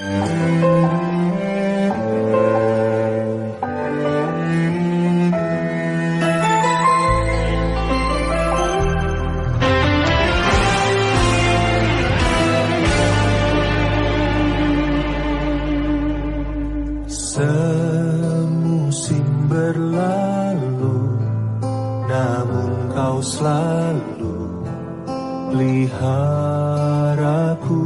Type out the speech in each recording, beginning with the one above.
Semusim berlalu, namun kau selalu peliharaku.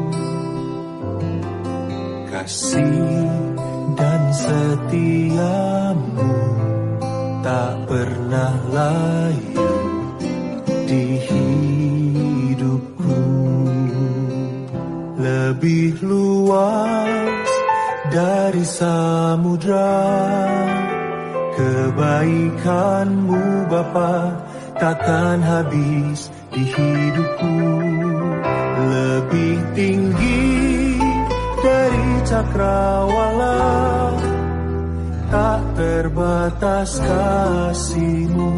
Kasih dan setiamu tak pernah layu di hidupku. Lebih luas dari samudra, kebaikanmu Bapa takkan habis di hidupku. Lebih tinggi dari cakrawala, tak terbatas kasih-Mu.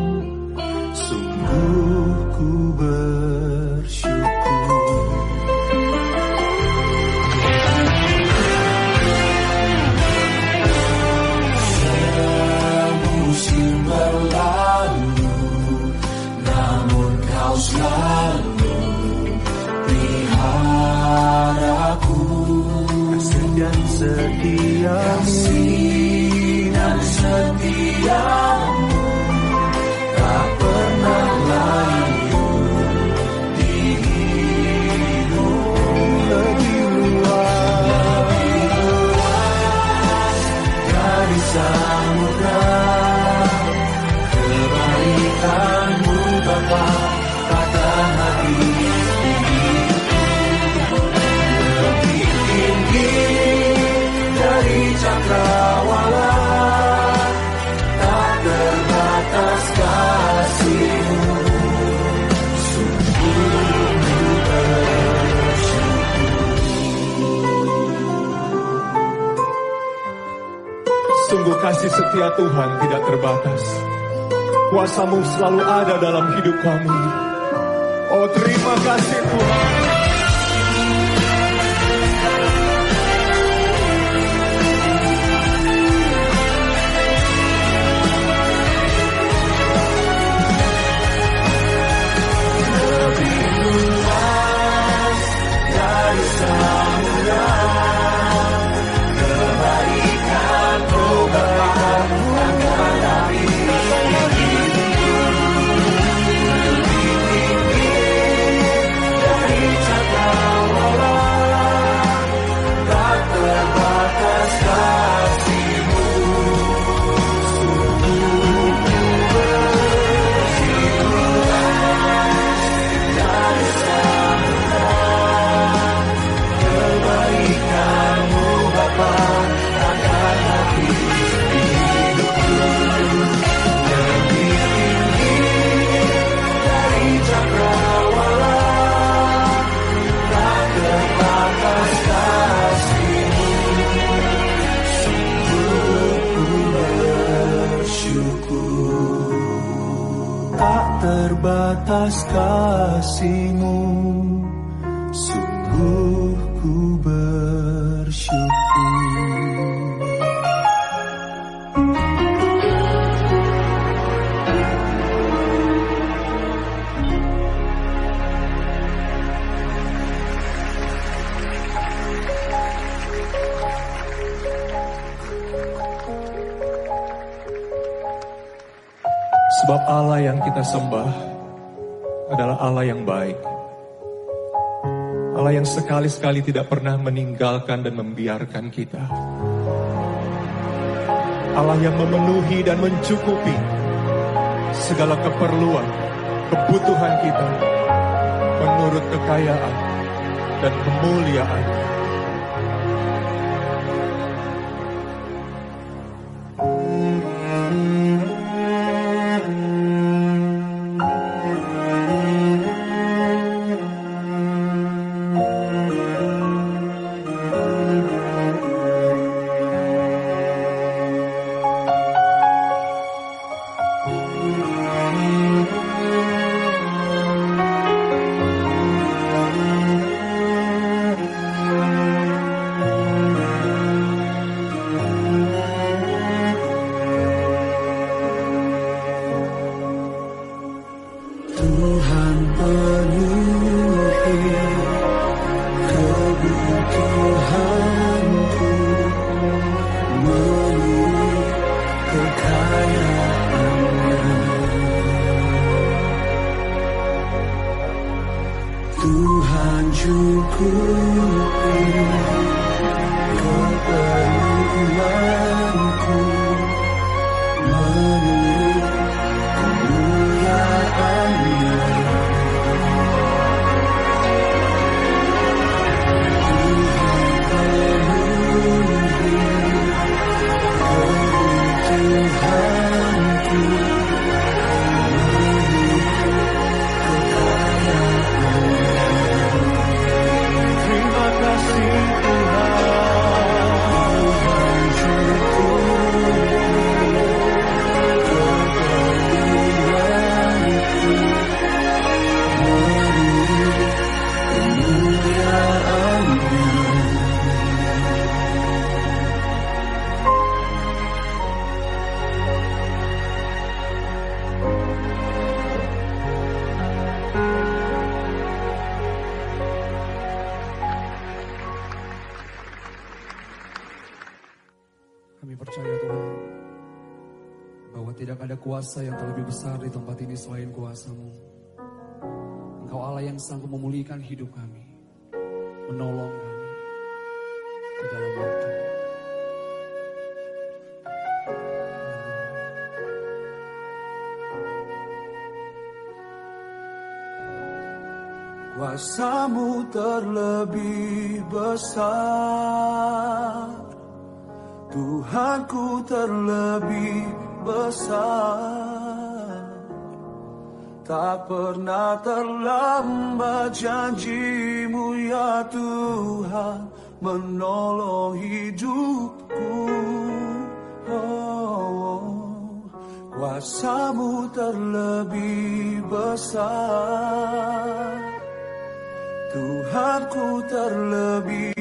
Sungguh ku bersyukur. Semusim berlalu, namun kau selalu peliharaku. Kasih dan setiamu tak pernah layu di hidupku. Lebih luas dari samudra, kebaikan-Mu Bapa takkan habis. Lebih tinggi dari cakrawala, tak terbatas kasih-Mu. Sungguh ku bersyukur. Sungguh kasih setia Tuhan tidak terbatas. Kuasa-Mu selalu ada dalam hidup kami. Oh, terima kasih Tuhan. Lebih luas dari samudra, kebaikan-Mu Bapa takkan habis. Dari cakrawala, tak terbatas kasih-Mu. Sungguh ku bersyukur. Dari samudra, kebaikan-Mu Bapa takkan habis di hidupku. Lebih tinggi dari cakrawala, tak terbatas kasih-Mu. Sungguh ku bersyukur. Tak terbatas kasih-Mu. Sungguh ku bersyukur. Sebab Allah yang kita sembah adalah Allah yang baik. Allah yang sekali-sekali tidak pernah meninggalkan dan membiarkan kita. Allah yang memenuhi dan mencukupi segala keperluan, kebutuhan kita menurut kekayaan dan kemuliaan. mencukupi keperluanku menurut kemuliaan-Nya. Kami percaya Tuhan, bahwa tidak ada kuasa yang terlebih besar di tempat ini selain kuasa-Mu. Engkau Allah yang sanggup memulihkan hidup kami, menolong kami di dalam waktu. Kuasa-Mu terlebih besar, Tuhanku terlebih besar. Tak pernah terlambat janji-Mu ya Tuhan menolong hidupku. Kuasa-Mu terlebih besar, Tuhanku terlebih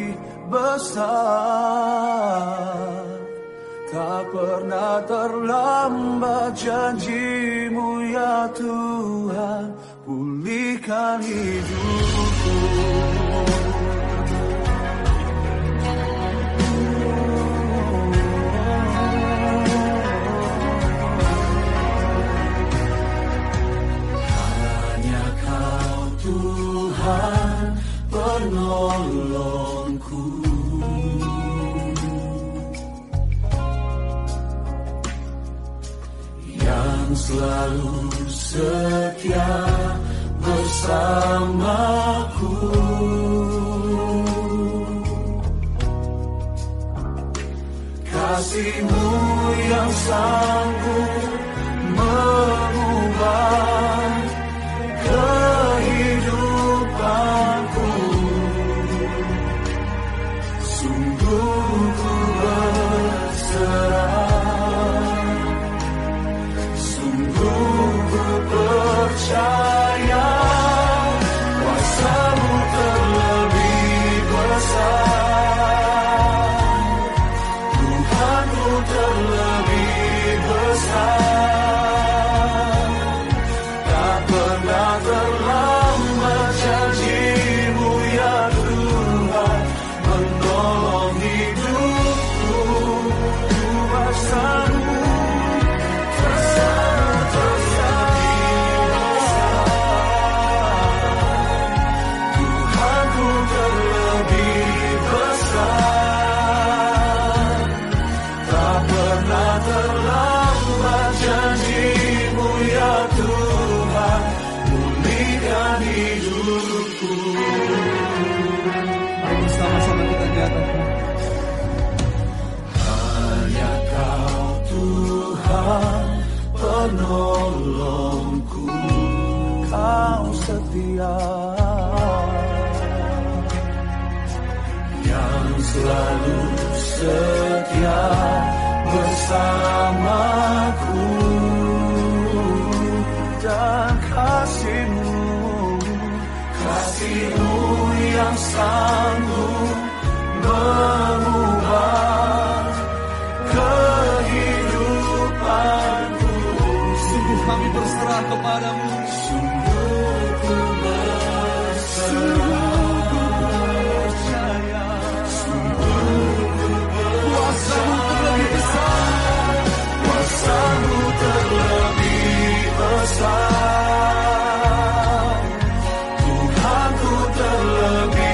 besar. Tak pernah terlambat janji-Mu ya Tuhan, pulihkan hidupku. Hanya Kau Tuhan penolongku, yang selalu setia bersamaku. Kasih-Mu yang sanggup mengubah kehidupanku. Sungguh ku berserah, sungguh ku percaya, kuasa-Mu terlebih besar, Tuhanku terlebih besar. Tak pernah terlambat janji-Mu ya Tuhan menolong hidupku. Kuasa-Mu Tuhanku terlebih besar. Tak pernah terlambat janji-Mu ya Tuhan, pulihkan hidupku. Mari bersama-sama kita nyatakan, Hanya Kau Tuhan penolongku, Kau setia, yang selalu setia bersamaku. Dan kasih-Mu, kasih-Mu yang sanggup mengubah kehidupanku. sungguh kami berserah kepada-Mu. Sungguh ku percaya, Kuasa-Mu terlebih besar, kuasa-Mu terlebih besar, Tuhanku terlebih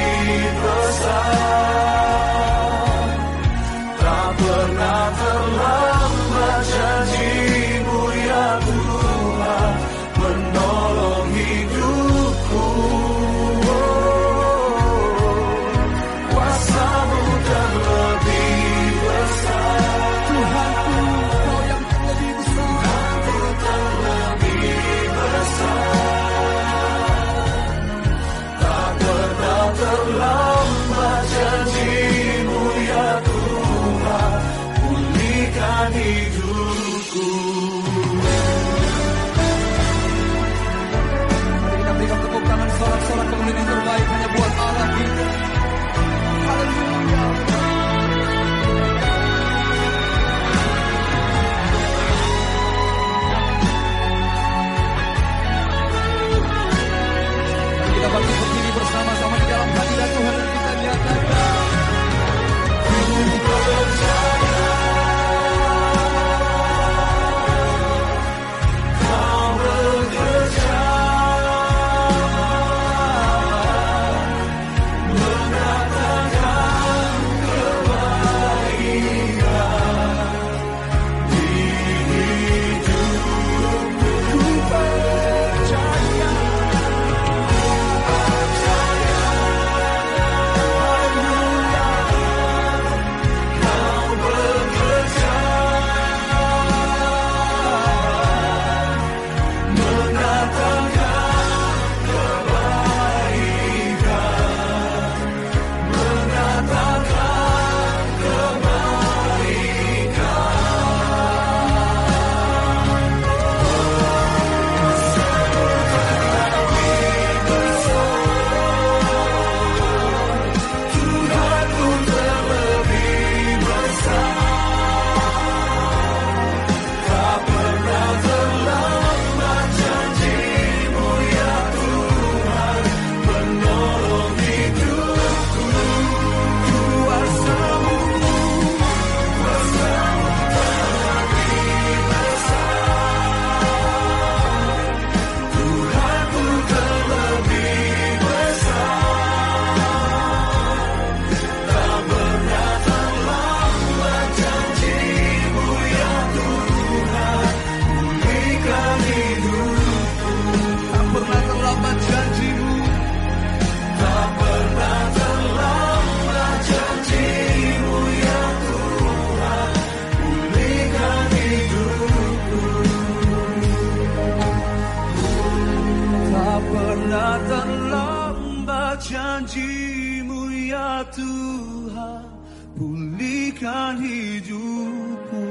pulihkan hidupku,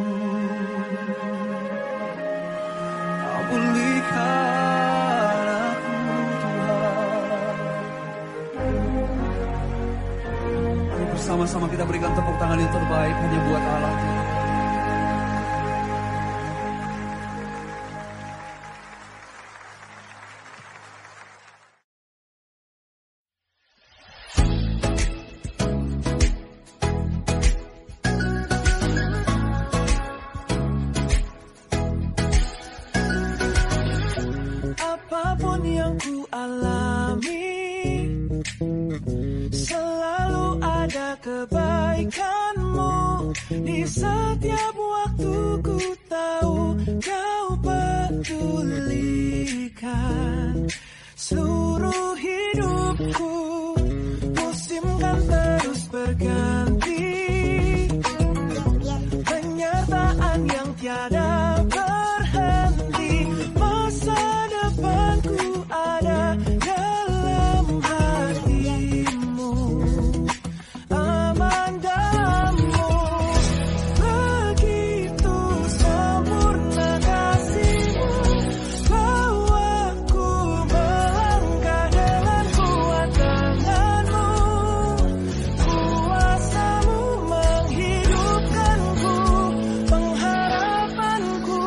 Kau pulihkan aku Tuhan. Mari bersama-sama kita berikan tepuk tangan yang terbaik hanya buat Allah Tuhan. Apapun yang ku alami, selalu ada kebaikan-Mu. Di setiap waktu ku tahu Kau pedulikan seluruh hidupku. Musim kan terus berganti, penyertaan yang tiada berhenti. Masa depanku ada dalam hati-Mu, aman dalam-Mu. Begitu sempurna kasih-Mu, bawa ku melangkah dengan kuat tangan-Mu. Kuasa-Mu menghidupkanku, pengharapanku.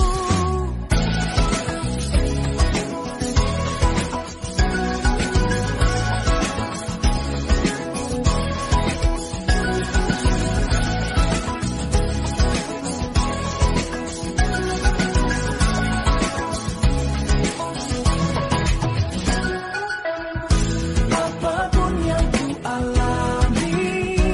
Apapun yang ku alami,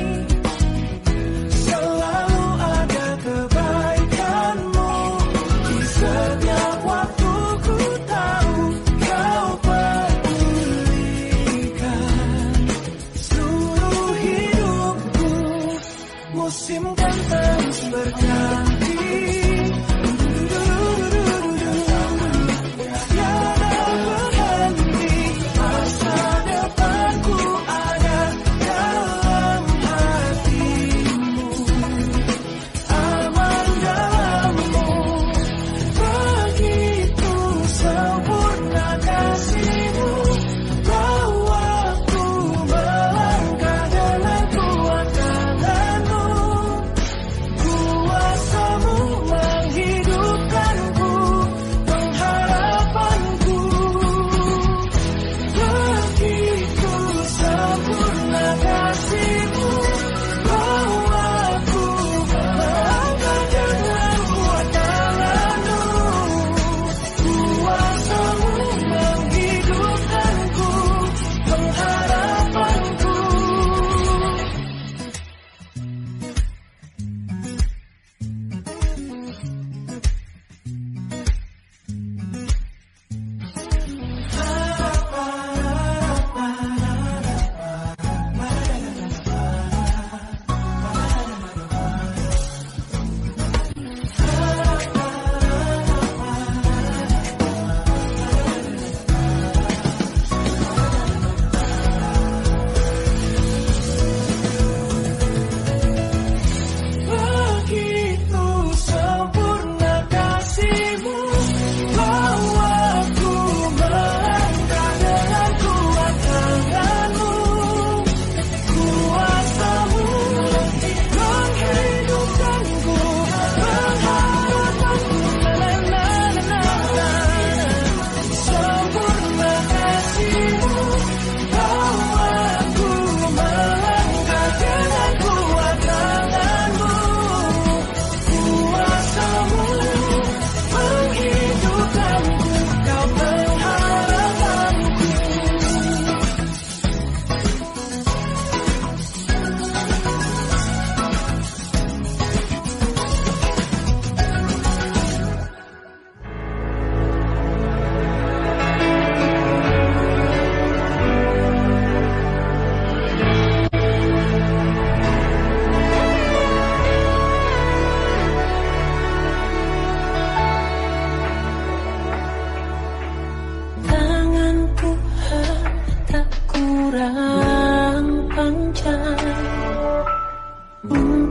selalu ada kebaikan-Mu. Di setiap waktu ku tahu Kau pedulikan seluruh hidupku. Musim kan terus berganti, tiada berhenti. Masa depanku ada dalam hati-Mu, aman dalam-Mu. Begitu sempurna kasih-Mu, bawa ku melangkah dengan kuat tangan-Mu. Kuasa-Mu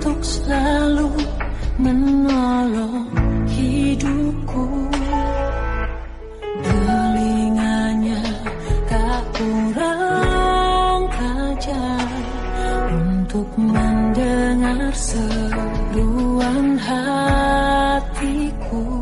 untuk selalu menolong hidupku. Telinganya tak kurang ajar untuk mendengar seruan hatiku.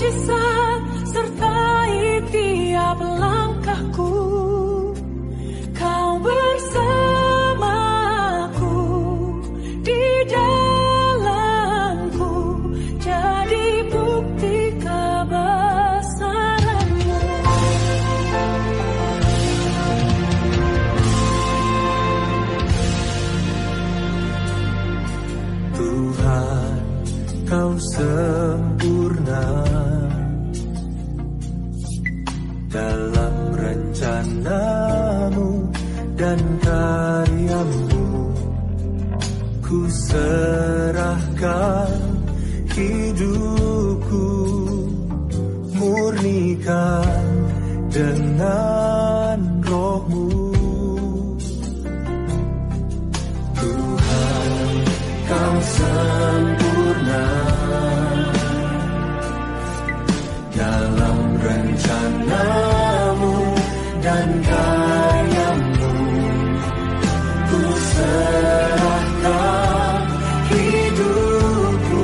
mujizat sertai tiap langkahku. Kau bersamaku di dalamku, jadi bukti kebesaran-Mu. Tuhan, Kau sempurna dalam rencana-Mu dan karya-Mu. Ku serahkan hidupku, murnikan dengan Roh-Mu. Tuhan, Kau sempurna dalam rencana-Mu dan karya-Mu. Ku serahkan hidupku,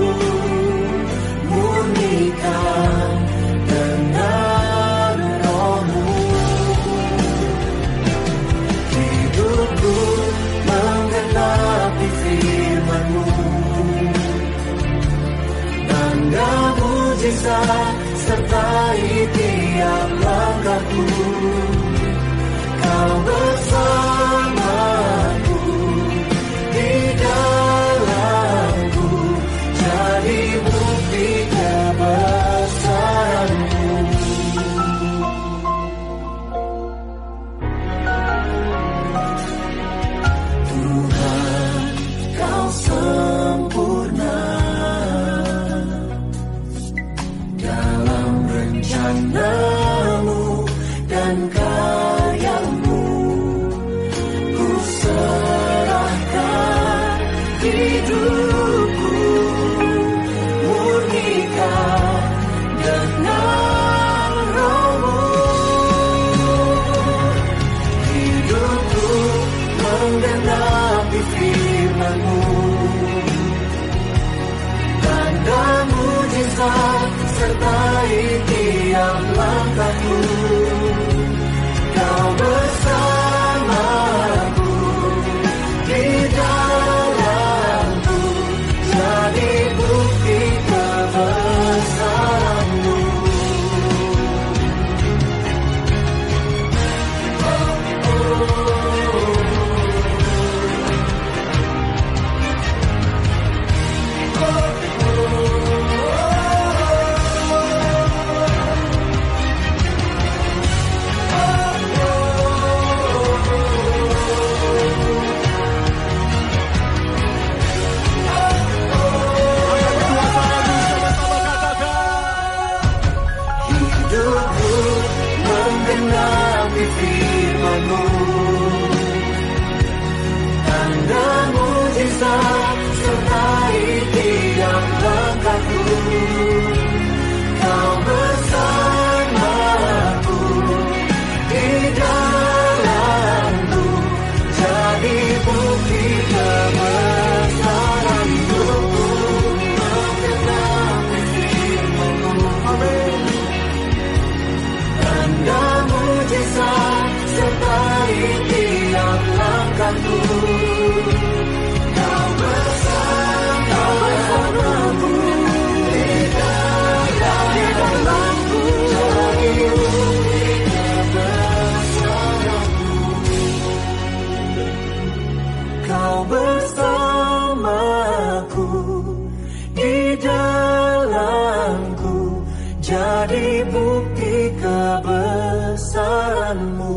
murnikan dengan Roh-Mu. Hidupku menggenapi firman-Mu, tanda mujizat sertai tiap langkahku. Kau bersamaku di dalamku, jadi bukti kebesaran-Mu. Tuhan, Kau sempurna dalam rencana-Mu dan karya-Mu. Ku serahkan hidupku, murnikan dengan Roh-Mu. Hidupku menggenapi firman-Mu, tanda mujizat sertai tiap langkahku. Kau bersamaku di dalamku, jadi bukti kebesaran-Mu. Hidupku menggenapi firman-Mu, tanda mujizat sertai tiap langkahku. Kau bersamaku di dalamku, jadi bukti kebesaran-Mu. Menggenapi firman-Mu, tanda mujizat sertai tiap langkahku. Kau bersamaku di dalamku, jadi bukti kebesaran-Mu. Kau bersamaku di dalamku, jadi bukti kebesaran-Mu.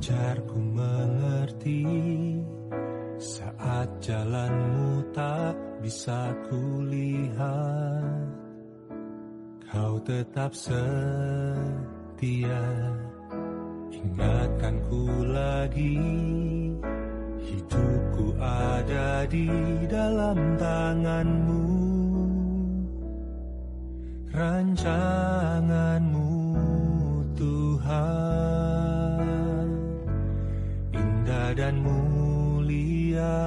Ajarku mengerti saat jalanmu tak bisa kulihat. Kau tetap setia, ingatkanku lagi. Hidupku ada di dalam tanganmu, rancanganmu Tuhan, indah dan mulia.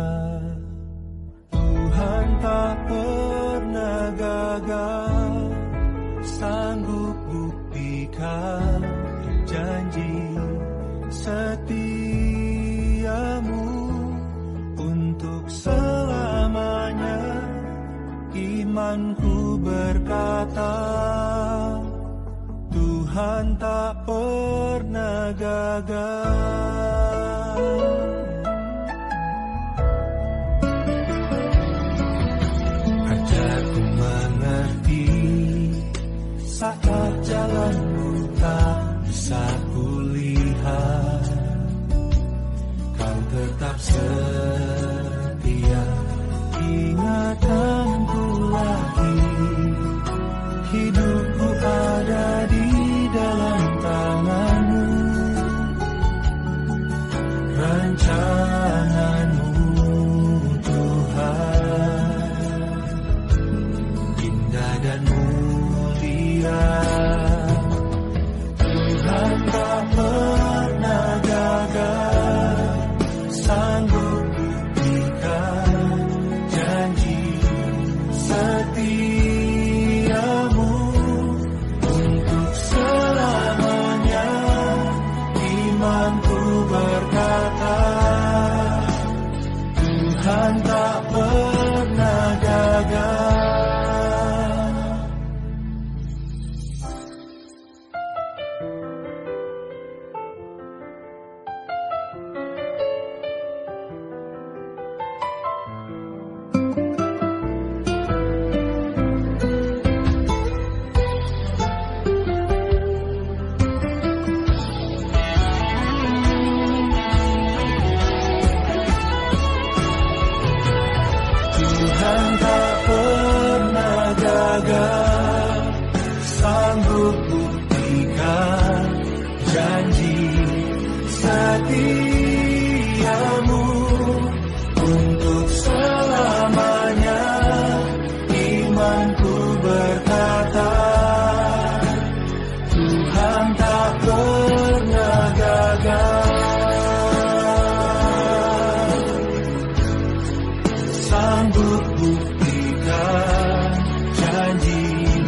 Tuhan tak pernah gagal, sanggup buktikan janji setiamu untuk selamanya. Imanku berkata, Tuhan tak pernah gagal. Ajarku mengerti saat jalanmu tak bisa kulihat. Kau tetap setia, ingatkanku lagi. Hidupku ada di dalam tanganmu, rancanganmu Tuhan, indah dan mulia. Tuhan tak pernah gagal, sanggup buktikan janji setiamu untuk selamanya. Imanku berkata, Tuhan tak pernah gagal. Tuhan tak pernah gagal, sanggup buktikan janji setiamu untuk selamanya. Imanku berkata, Tuhan tak pernah gagal, sanggup buktikan janji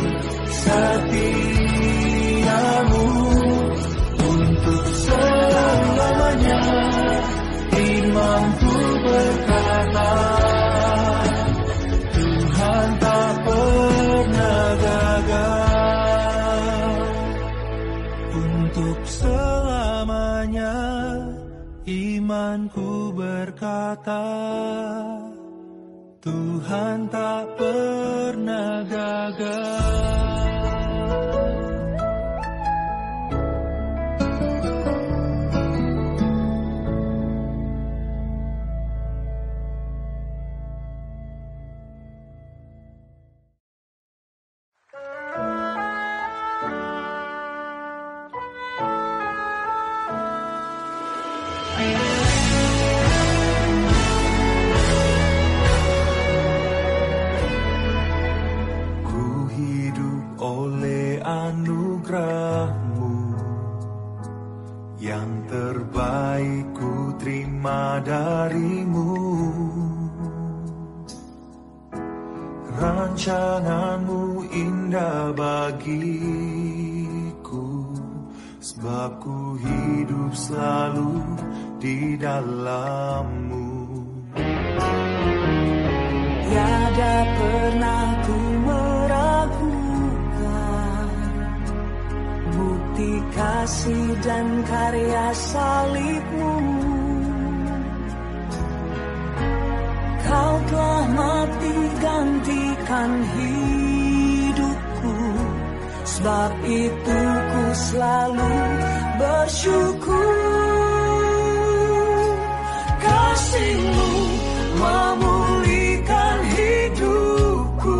setiamu untuk selamanya. Imanku berkata, Tuhan tak pernah gagal untuk selamanya. Imanku berkata, Tuhan tak pernah gagal. Oleh anugerah-Mu yang terbaik ku terima dari-Mu. Rancangan-Mu indah bagiku, sebab ku hidup selalu di dalam-Mu. Tiada pernah ku meragukan bukti kasih dan karya salib-Mu. Kau telah mati gantikan hidupku Sebab itu ku selalu bersyukur. Kasih-Mu memulihkan hidupku,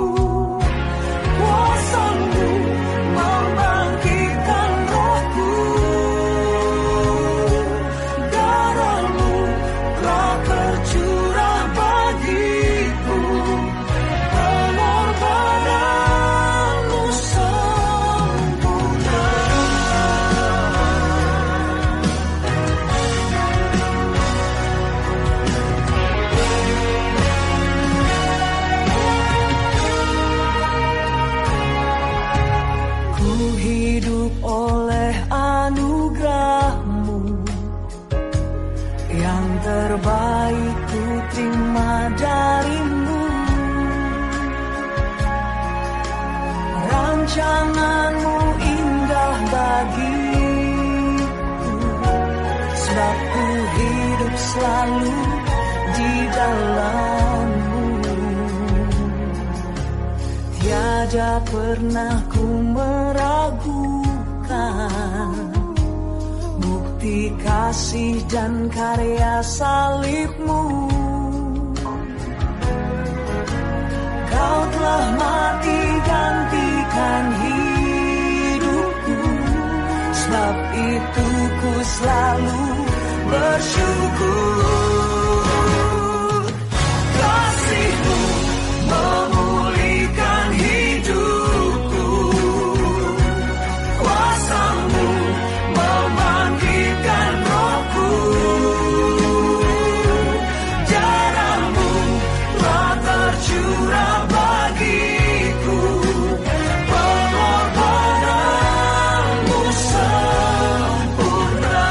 kuasa-Mu membangkitkan rohku, darah-Mu telah tercurah bagiku, pengorbanan-Mu sempurna. Ku hidup oleh anugerah-Mu, yang terbaik ku terima dari-Mu. Rancangan-Mu indah bagiku, sebab ku hidup selalu di dalam-Mu. Tiada pernah ku meragukan bukti kasih dan karya salib-Mu. Kau telah mati gantikan hidupku, sebab itu ku selalu bersyukur. Kasih-Mu memulihkan hidupku, kuasa-Mu membangkitkan rohku, darah-Mu telah tercurah bagiku, pengorbanan-Mu sempurna.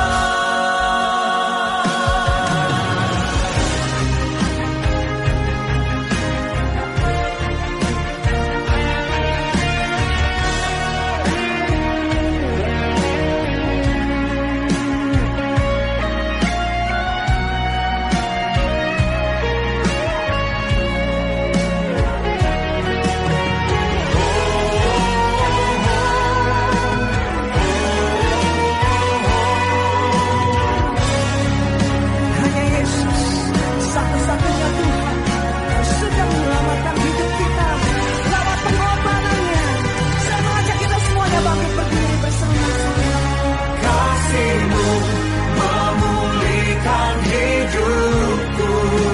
Hanya Yesus satu-satunya Tuhan yang sudah menyelamatkan hidup kita lewat pengorbanan-Nya. Saya mengajak kita semuanya bangkit berdiri bersama-sama. Kasih-Mu memulihkan hidupku,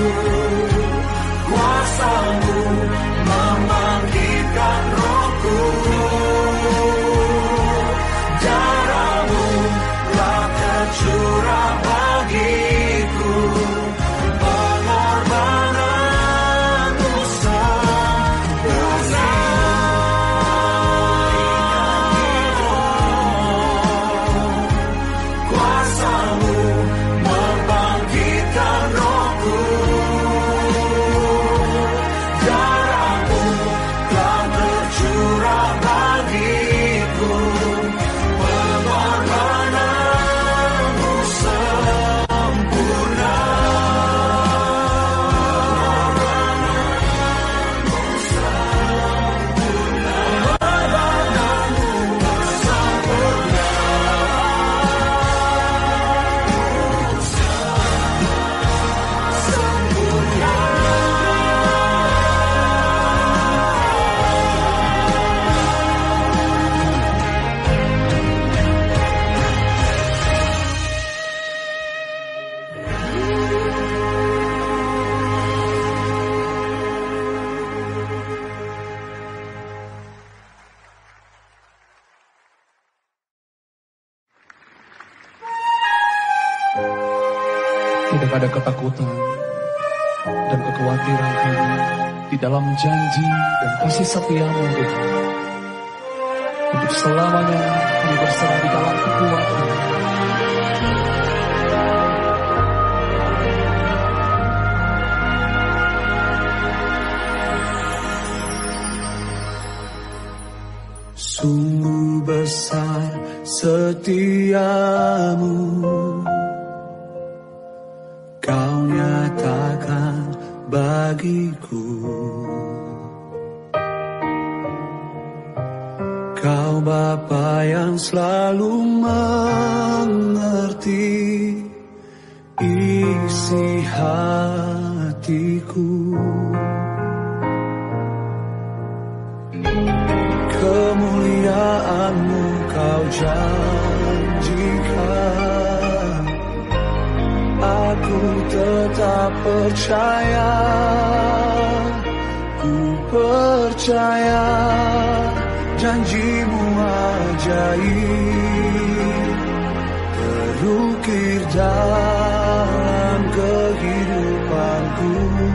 kuasa-Mu membangkitkan rohku, darah-Mu telah tercurah bagiku, pengorbanan-Mu sempurna. Kuasa-Mu membangkitkan rohku, darah-Mu telah tercurah bagiku, pengorbanan-Mu sempurna. Tidak ada ketakutan dan kekhawatiran kami di dalam janji dan kasih setia-Mu, Tuhan. Untuk selamanya kami berserah di dalam kekuatan. Sungguh besar setiamu, Kau nyatakan bagiku. Kau Bapa yang selalu mengerti isi hatiku. Kemuliaan-Mu Kau janjikan, aku tetap percaya, ku percaya janji-Mu ajaib terukir dalam kehidupanku.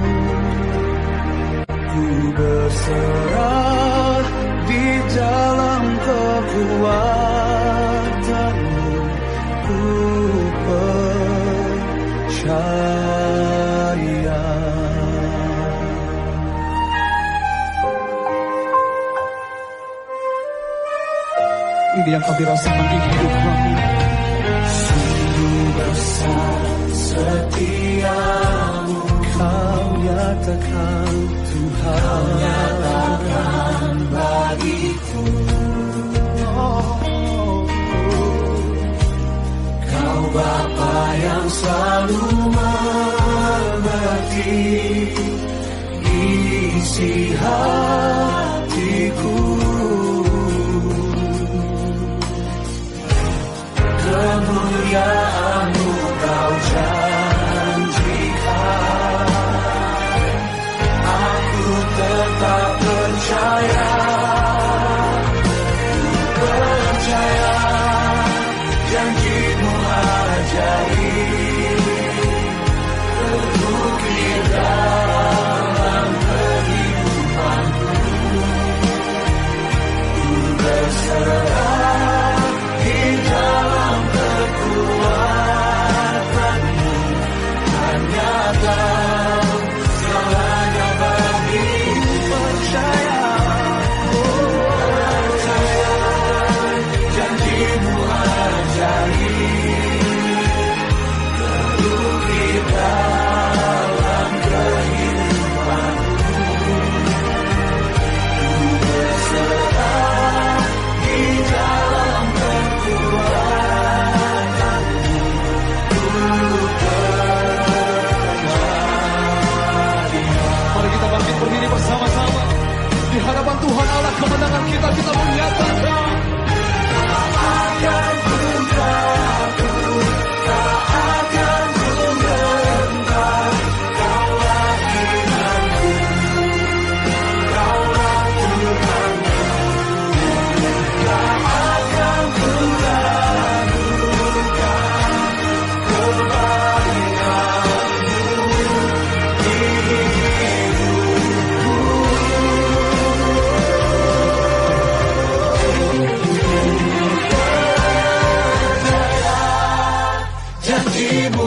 Ku berserah di dalam kekuatan-Mu, ku percaya. Ini yang kami rasakan di hidup kami. Sungguh besar setia-Mu, Kau nyatakan Tuhan, Kau nyatakan bagiku. Kau Bapa yang selalu mengerti isi hatiku. Kemuliaan-Mu Kau janjikan, aku tetap percaya, ku percaya janji-Mu ajaib terukir dalam kehidupanku. Ku berserah di dalam kekuatan-Mu, hanya Kau segalanya bagiku. Percaya, percaya janji-Mu ajaib terukir dalam kehidupanku. Ku berserah di dalam kekuatan-Mu, ku Mari kita bangkit berdiri bersama-sama di hadapan Tuhan Allah. Kemenangan kita menyatakan. akan putraku, tak akan ku gentar. Kaulah imanku, Kaulah Tuhanku. Tak akan ku ragukan kebaikan-Mu di hidupku. Janji-Mu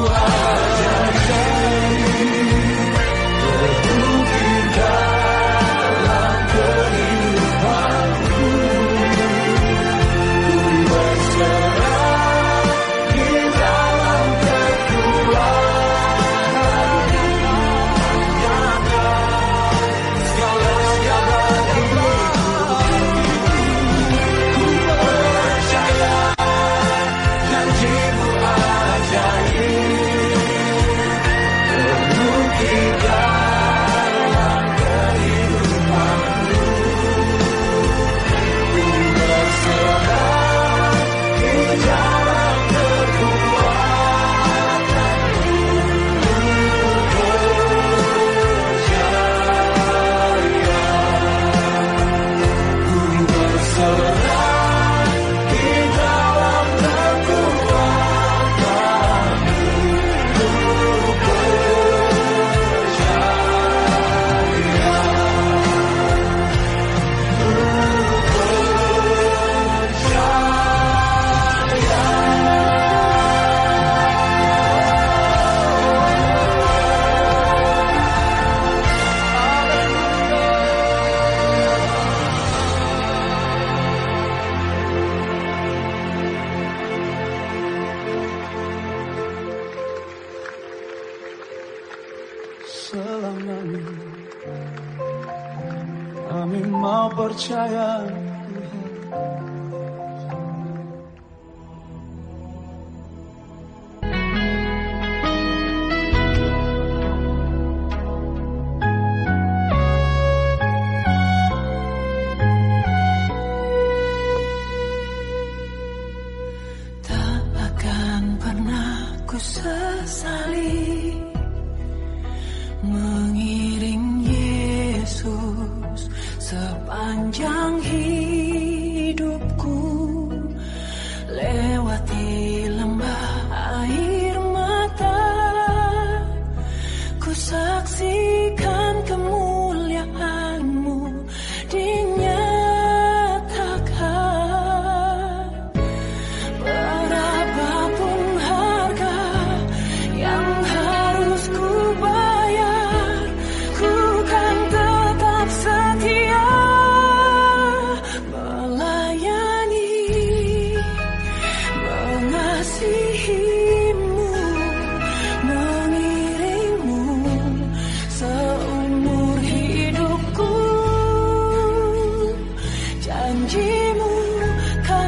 ajaib terukir dalam kehidupanku. Ku berserah di dalam kekuatan-Mu, hanya Kau segalanya bagiku. Ku percaya janji-Mu terukir dalam kehidupanku. Ku berserah di dalam kekuatan-Mu, ku percaya. Ku berserah di dalam kekuatan-Mu, ku selamanya. Kami mau percaya Tuhan,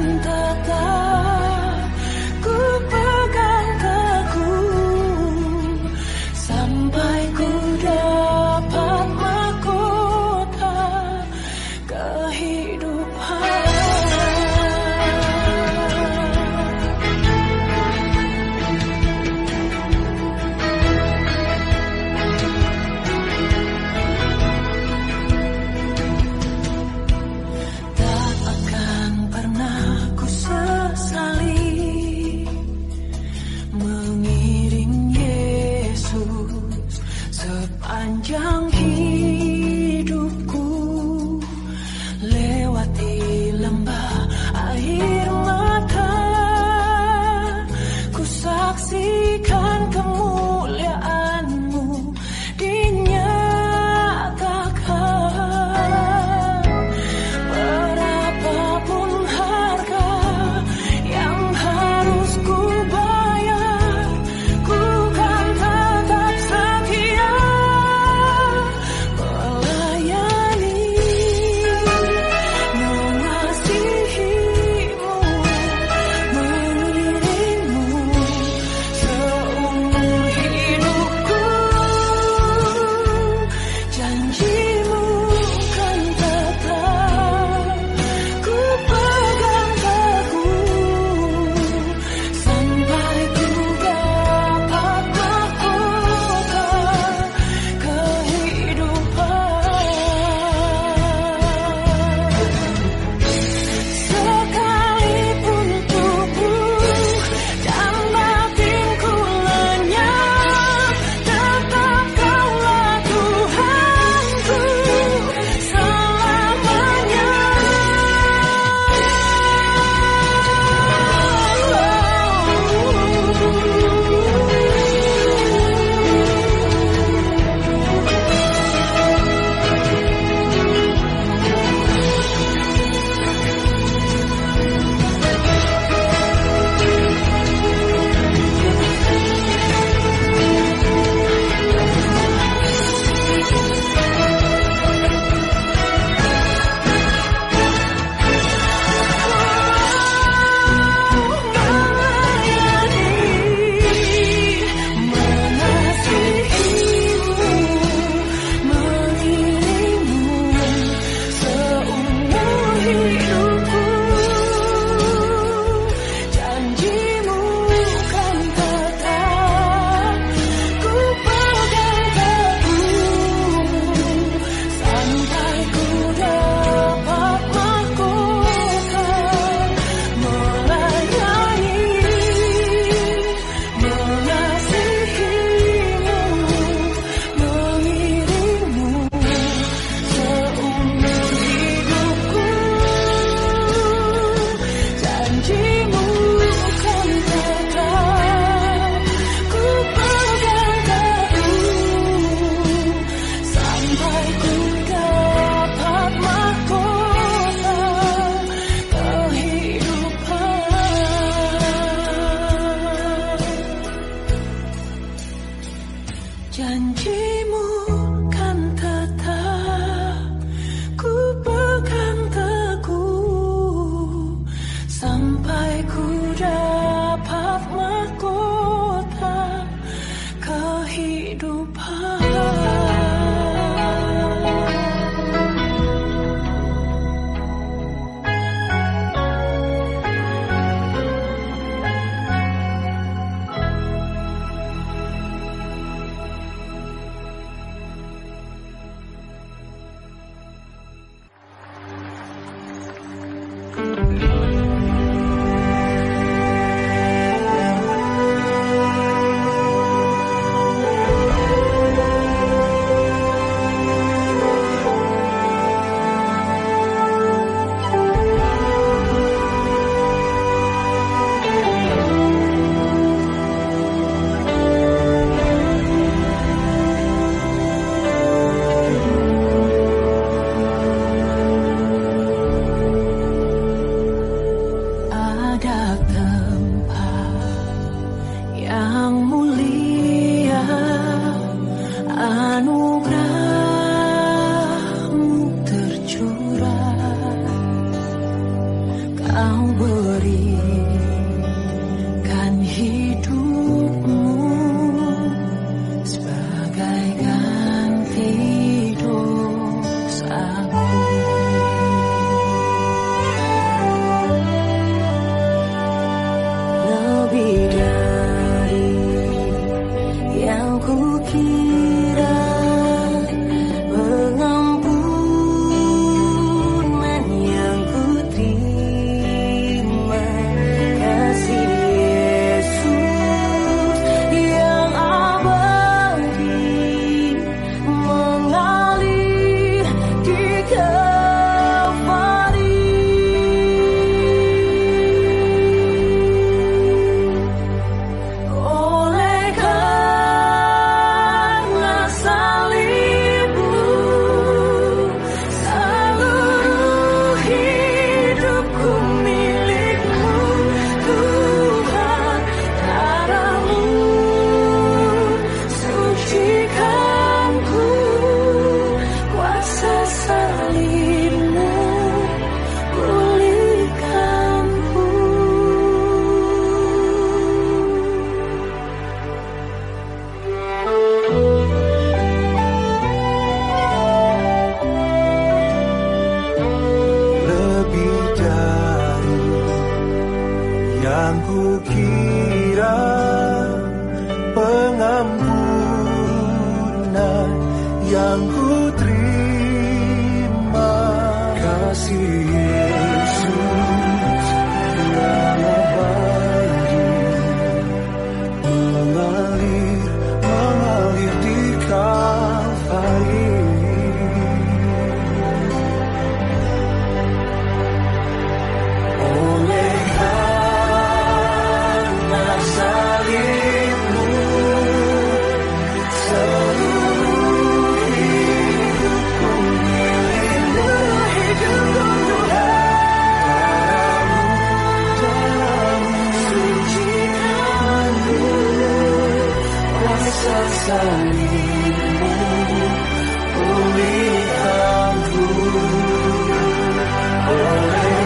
tetap ku pegang teguh sampai ku dapat mahkota kehidupan. Tak akan pernah ku berikan hidupmu sebagai ganti dosaku. Lebih dari yang kukira, pengampunan yang kuterima, kasih Yesus yang abadi mengalir di Kalvari. Oleh karena salibmu, seluruh hidupku milikmu, Tuhan. Darahmu sucikanku, kuasa salibmu pulihkanku. Lebih dari yang kukira, pengampunan yang kuterima, kasih Yesus yang abadi mengalir di Kalvari. Oleh karena salibmu, seluruh hidupku milikmu, Darahmu sucikanku, kuasa salibmu pulihkanku. Oleh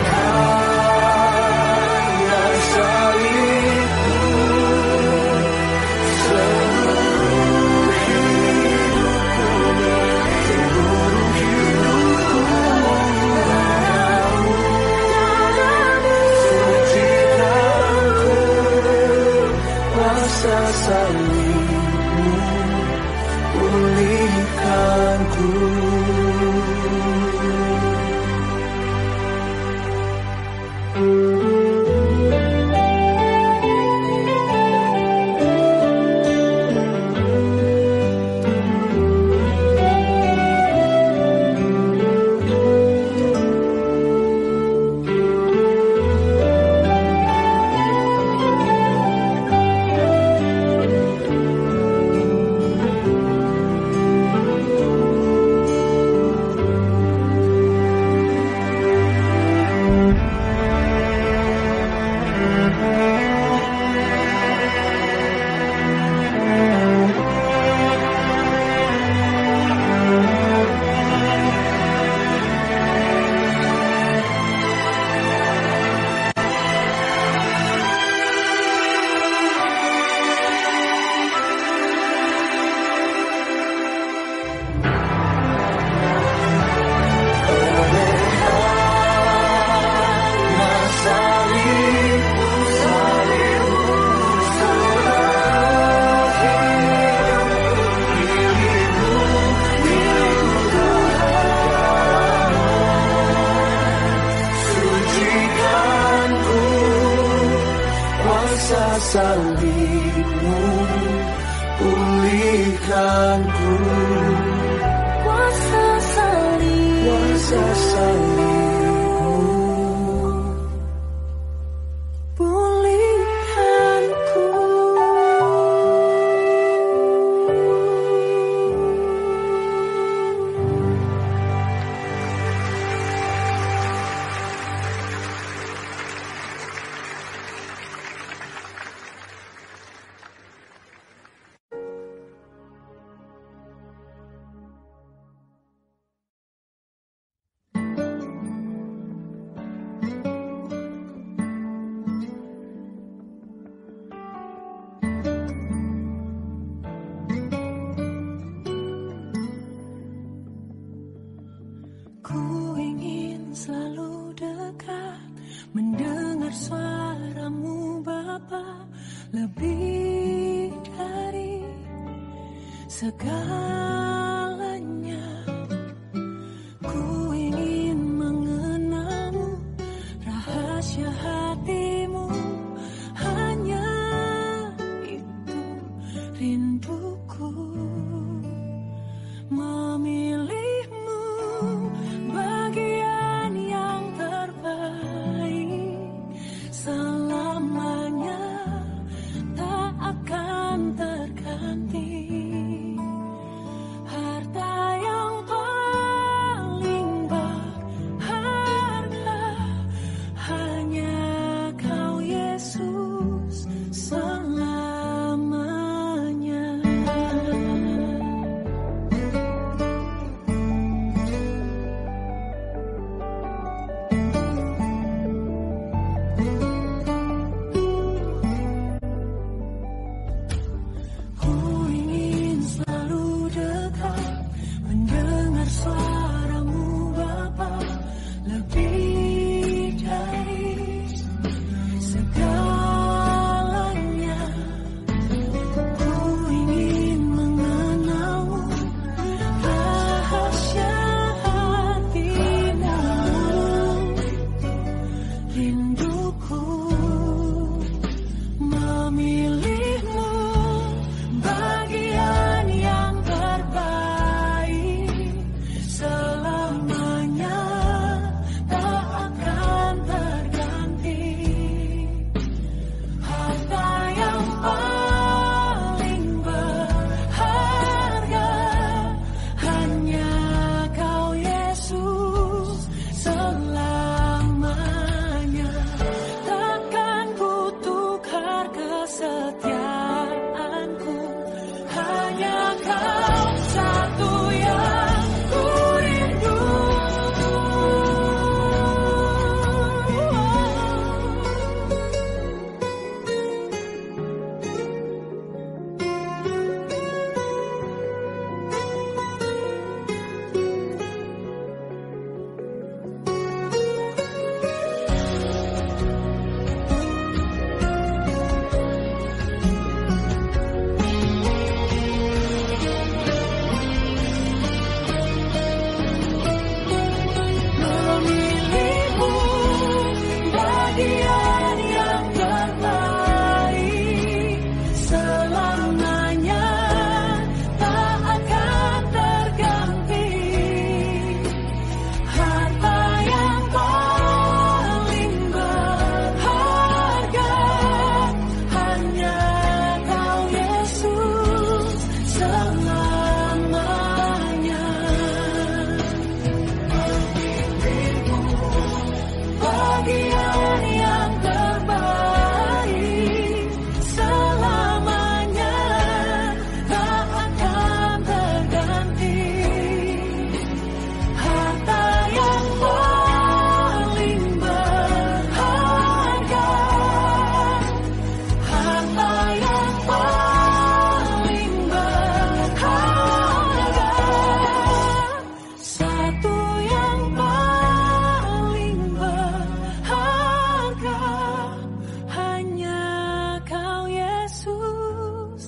karena salibmu, seluruh hidupku milikmu, Darahmu sucikanku, kuasa salibmu pulihkanku. Salibmu pulihkanku, Kuasa salib, kuasa salibmu pulihkanku. mendengar suara-Mu Bapa, lebih dari segalanya. Ku ingin mengenal-Mu, rahasia hati-Mu, hanya itu rinduku. Memilih-Mu bagian yang terbaik, selamanya tak akan terganti. Harta yang paling berharga, hanya Kau Yesus selamanya. Ku ingin selalu dekat, mendengar suara-Mu Bapa, lebih dari segalanya. Ku ingin mengenal-Mu, rahasia hati-Mu, rinduku. Memilih-Mu bagian yang terbaik, selamanya tak akan terganti. Harta yang paling berharga, hanya Kau Yesus selamanya. Takkan ku tukar kesetiaanku, hanya Kau satu yang ku rindu. Memilih-Mu bagian yang terbaik, selamanya tak akan terganti. Harta yang paling berharga, hanya Kau Yesus selamanya. Bagian yang terbaik, selamanya tak akan terganti. Harta yang paling berharga, harta yang paling berharga, satu yang paling berharga, hanya Kau Yesus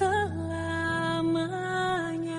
selamanya.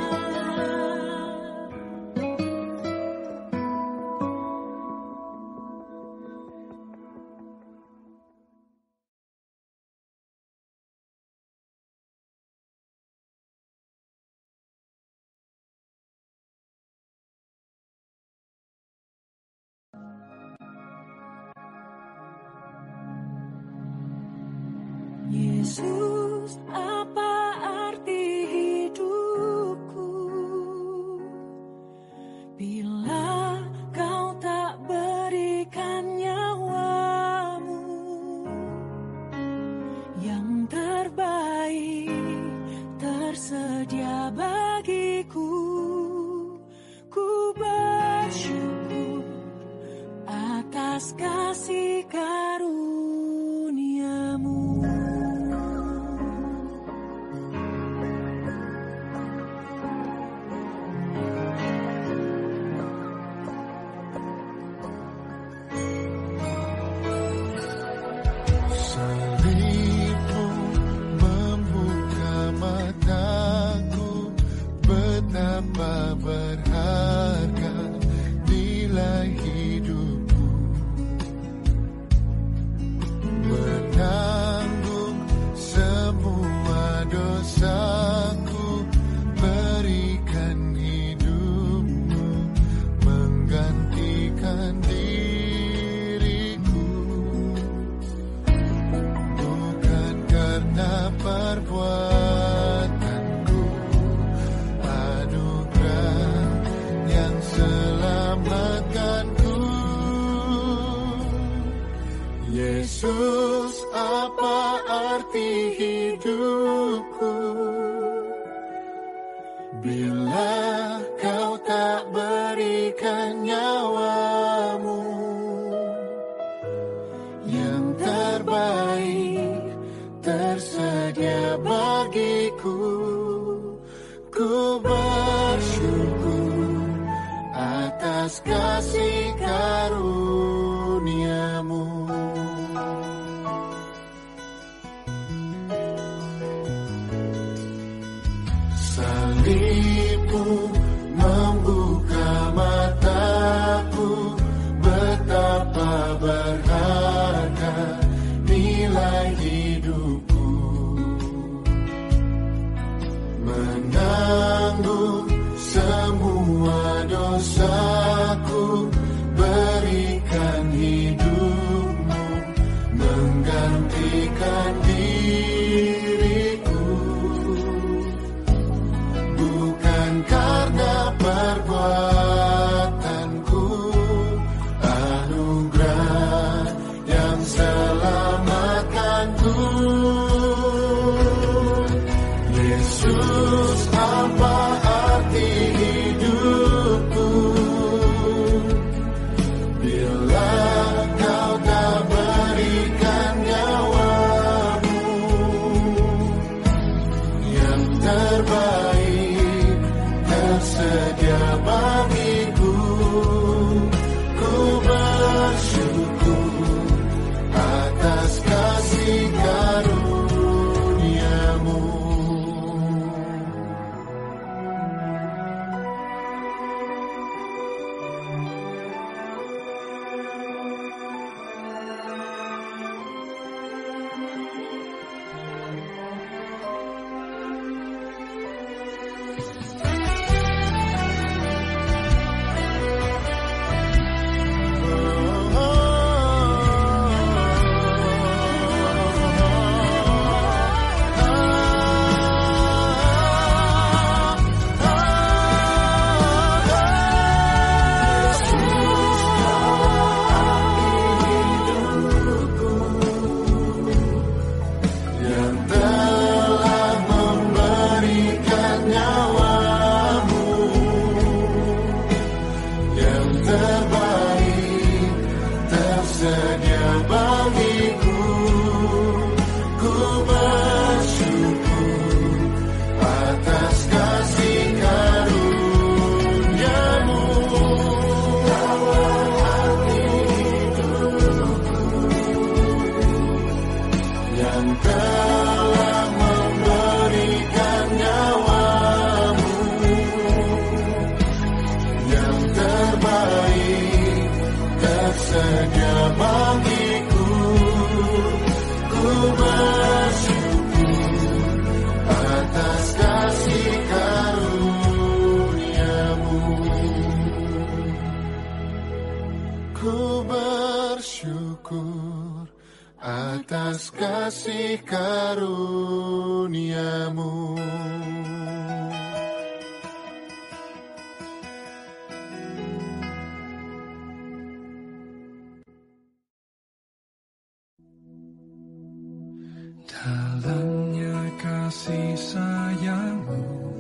Yesus, apa arti hidupku bila Kau tak berikan nyawa-Mu? Yang terbaik tersedia bagiku. Ku bersyukur atas kasih karunia-Mu. perbuatanku, anugerah yang selamatkanku. Yesus, apa arti hidupku bila kau tak berikan nyawamu yang terbaik tersedia bagiku. Ku bersyukur atas kasih karuniamu. Salibmu membuka mataku, betapa berharga nilai hidupku. Menanggung semua dosaku, berikan hidupmu menggantikan diriku. Bukan karena perbuatanku, anugerah yang selamatkanku. Yesus, apa arti hidupku bila kau tak berikan nyawamu yang terbaik tersedia bagiku. Ku bersyukur atas kasih karuniamu. Atas kasih karuniamu. Dalamnya kasih sayangmu,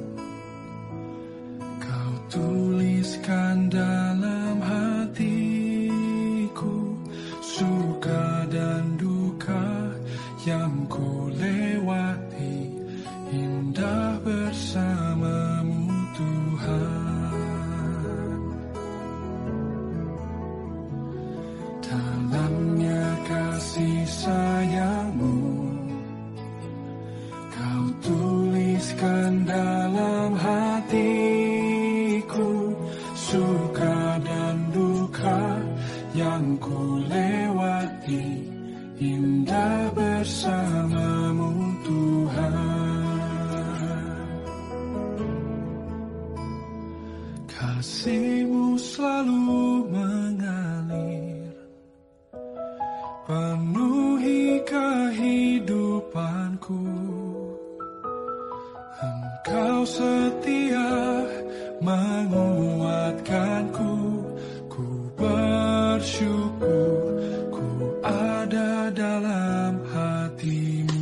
kau tuliskan dalam hatiku, suka dan duka yang ku lewati, indah bersamamu Tuhan. Dalamnya kasih sayangmu, kau tuliskan dalam hatiku, suka dan duka yang ku lewati, indah bersamamu Tuhan. Kasih-Mu selalu mengalir, penuhi kehidupanku, setia menguatkanku, ku bersyukur ku ada dalam hatimu.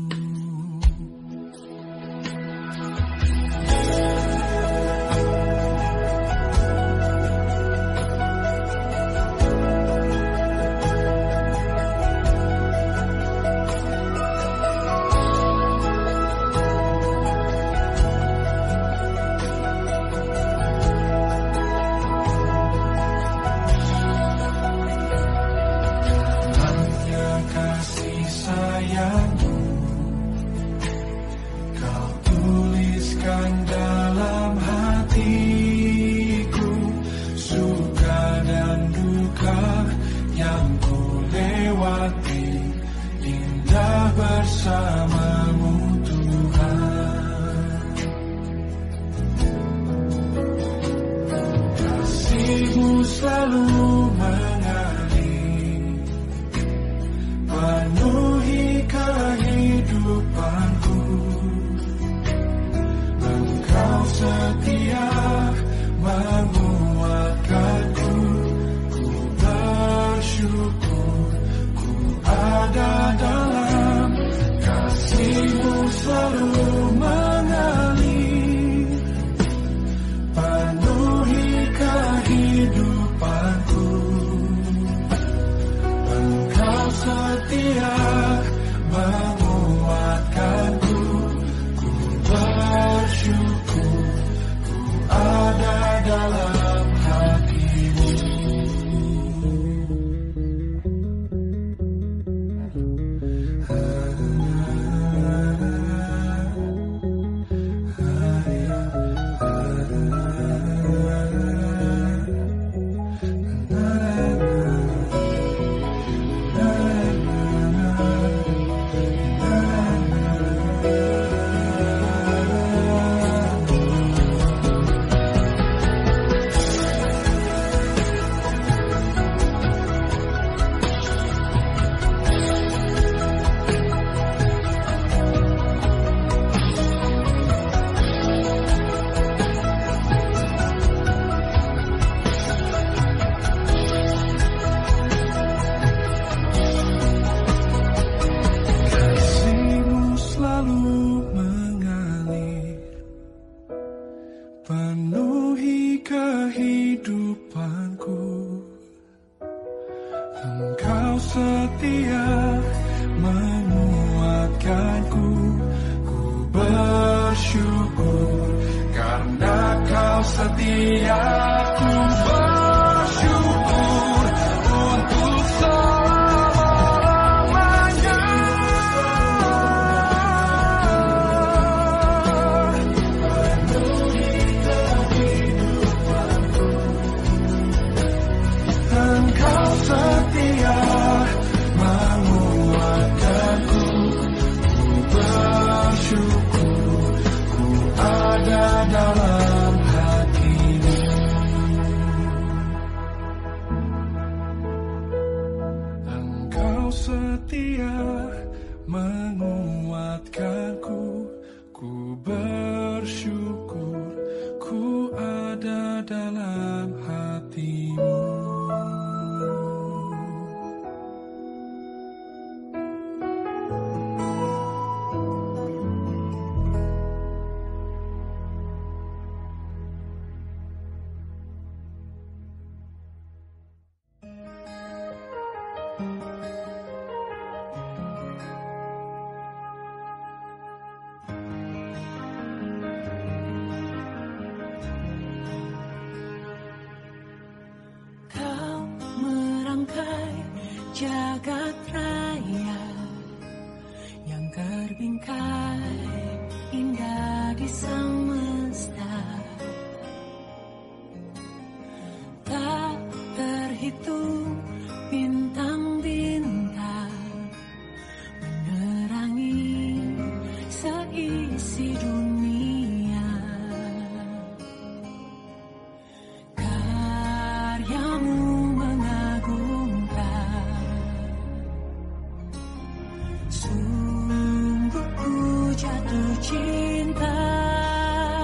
Bersamamu Tuhan, kasih-Mu selalu mengalir, penuhi kehidupanku. Engkau setia menguatkanku, ku bersyukur ku ada dalam kasih-Mu selalu mengalir, penuhi kehidupanku. Engkau setia menguatkanku, ku bersyukur ku ada dalam hati-Mu. Penuhi kehidupanku, Engkau setia menguatkanku, ku bersyukur karena Kau setia, ku bersyukur untuk selama-lamanya. Engkau setia menguatkanku, ku bersyukur ku ada dalam hati-Mu. Engkau setia menguatkanku, ku bersyukur ku ada dalam hati-Mu. Jagat raya yang terbingkai indah di semesta, tak terhitung bintang-bintang menerangi seisi dunia. Karya-Mu sungguh ku jatuh cinta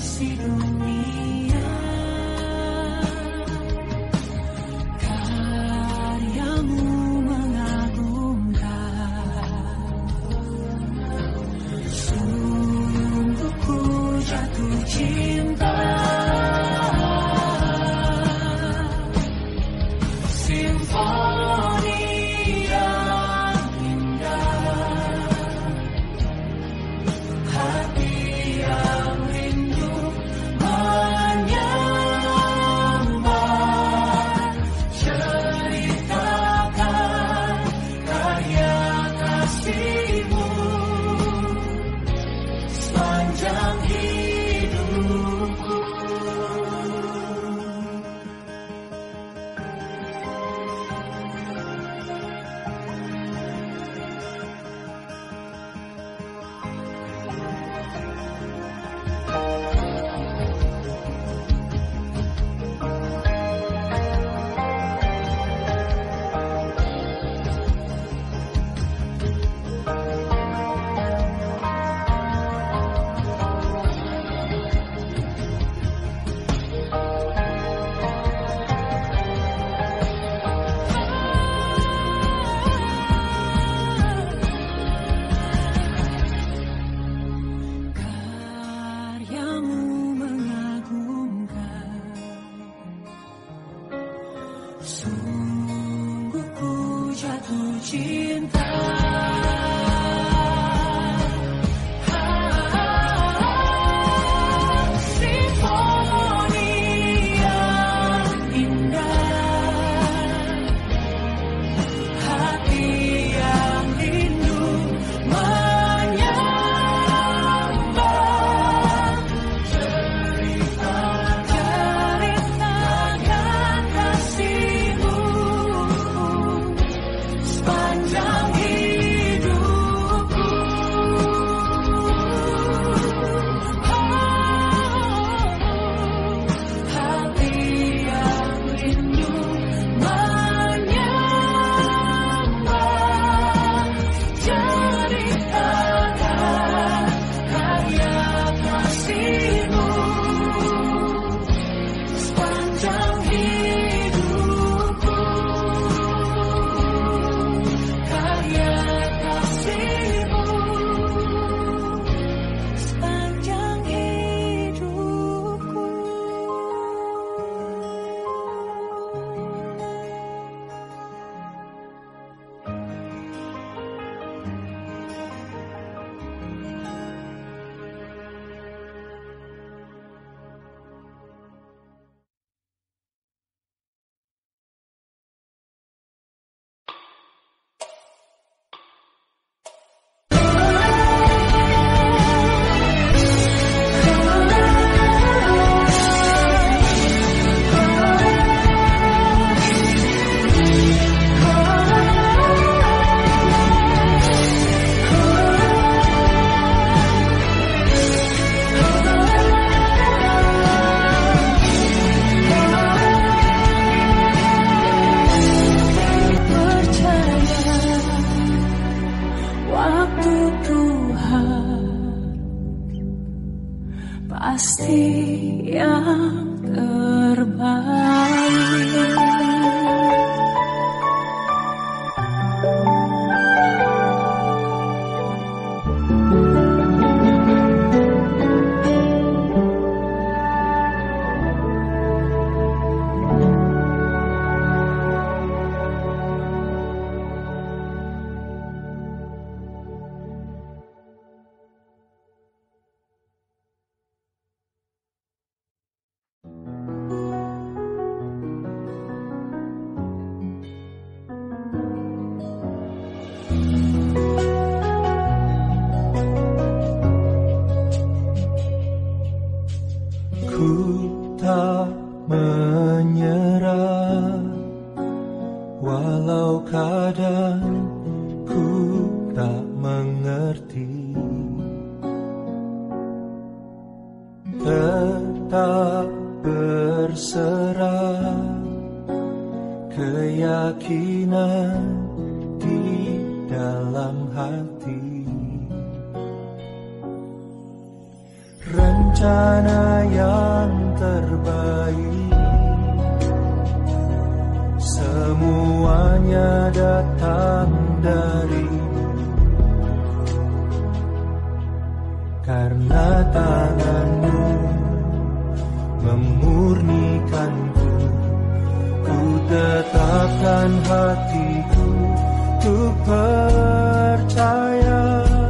isi dunia. Karyamu mengagumkan, sungguh ku jatuh cinta. Simfoni yang indah, hati yang rindu menyambar, ceritakan karya kasih-Mu sepanjang hidupku. Karyamu mengagumkan, sungguh ku jatuh cinta. Simfoni yang indah, hati yang rindu menyambar, ceritakan kasih-Mu sepanjang hidupku. Hati yang rindu menyambar, ceritakan karya kasih-Mu sepanjang hidupku. Karya kasih-Mu sepanjang hidupku. Percaya waktu Tuhan pasti yang terbaik. Ku tak menyerah, walau kadang ku tak mengerti. Tetap berserah, keyakinan di dalam hati. rencana yang terbaik, semuanya datang darimu. Karena tanganmu memurnikanku, ku tetapkan hatiku untuk percaya.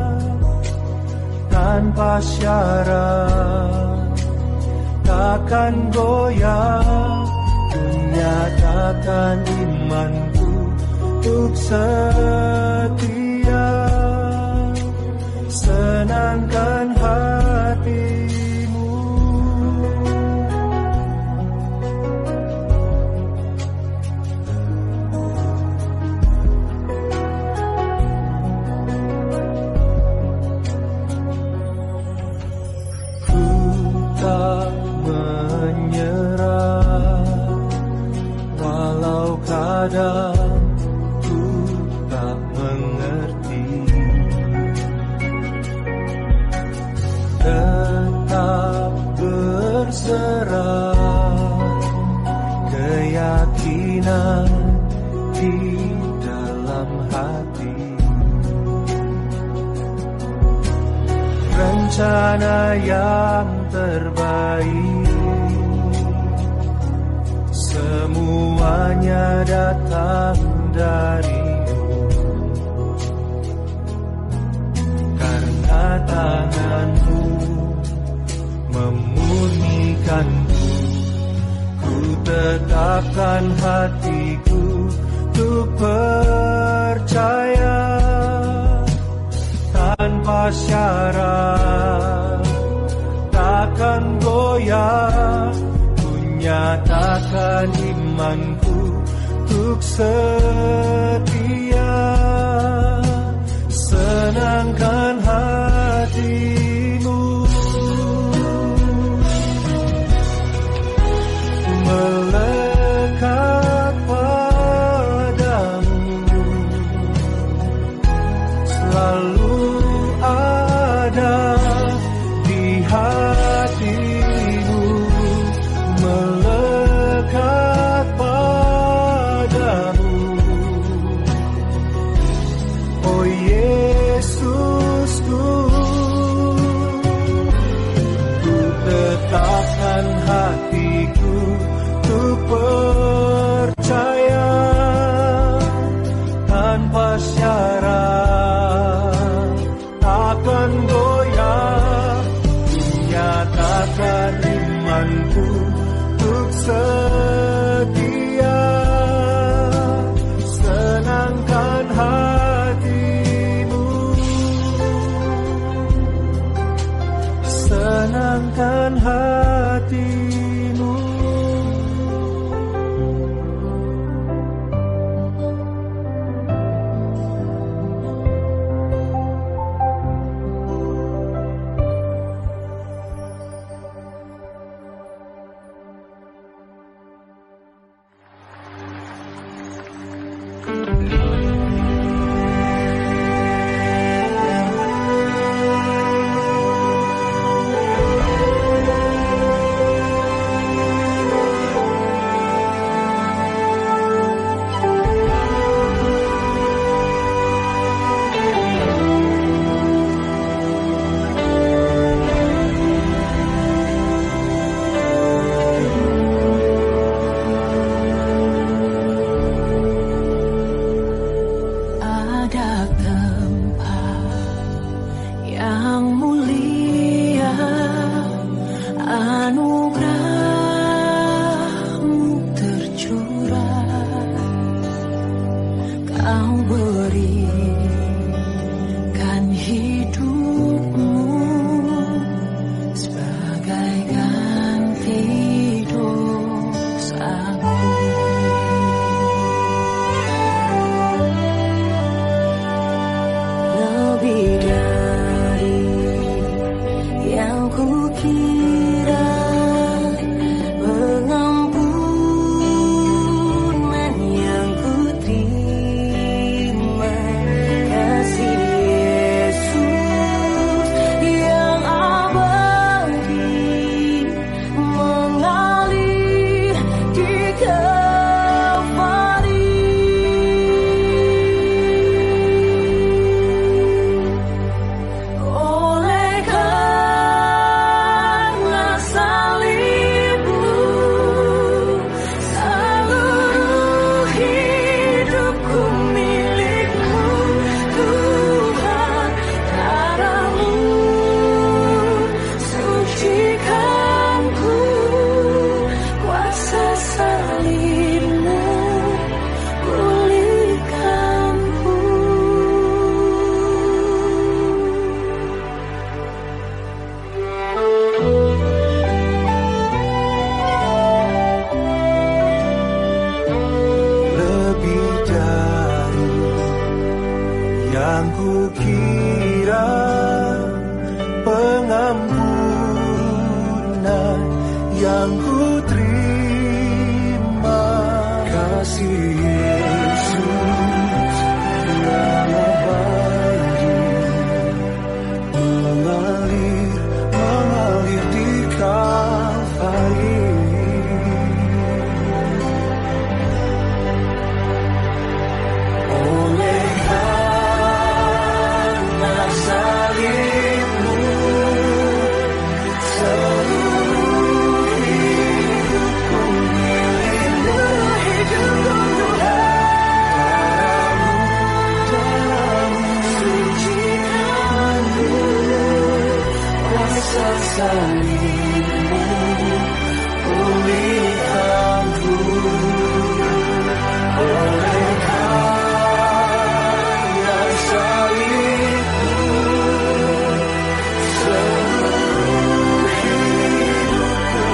Tanpa syarat, takkan goyah, menyatakan imanku untuk setia. Senangkan hatimu, ku tak menyerah, walau kadang ku tak mengerti. Tetap berserah, keyakinan di dalam hati. Rencana yang terbaik, semuanya datang darimu. Karena tanganmu memurnikanku, ku tetapkan hatiku untuk percaya. Tanpa syarat, takkan goyah, ku nyatakan imanku untuk setia. Senangkan hatimu, melekat padamu, selalu ada di hatimu. Melekat padamu, oh Yesusku. Ku tetapkan hatiku untuk percaya. Tanpa syarat, takkan goyah, nyatakan imanku untuk setia. Senangkan hatimu, senangkan hatimu. Lebih dari yang kukira, salibmu, pulihkanku. Oleh karya salibmu, seluruh hidupku,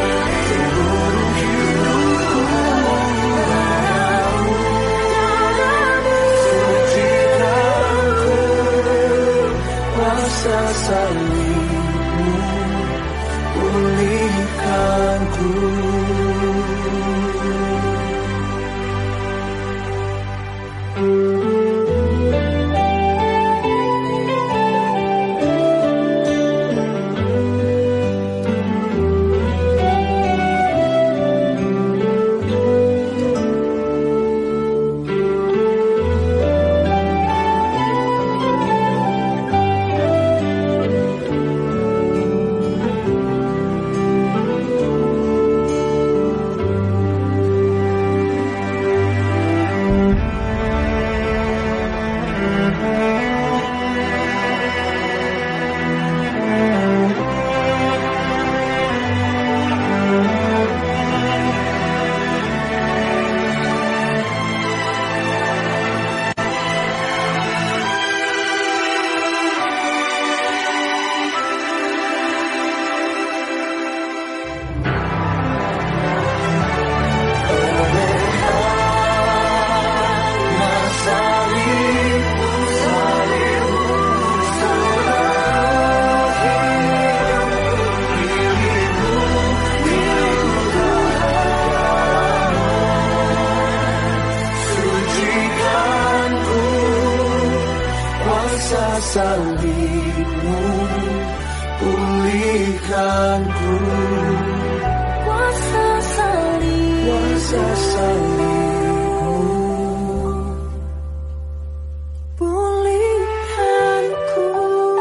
sucikanku, kuasa salibmu, pulihkanku. Salibmu, pulihkanku. Kuasa salibmu, pulihkanku.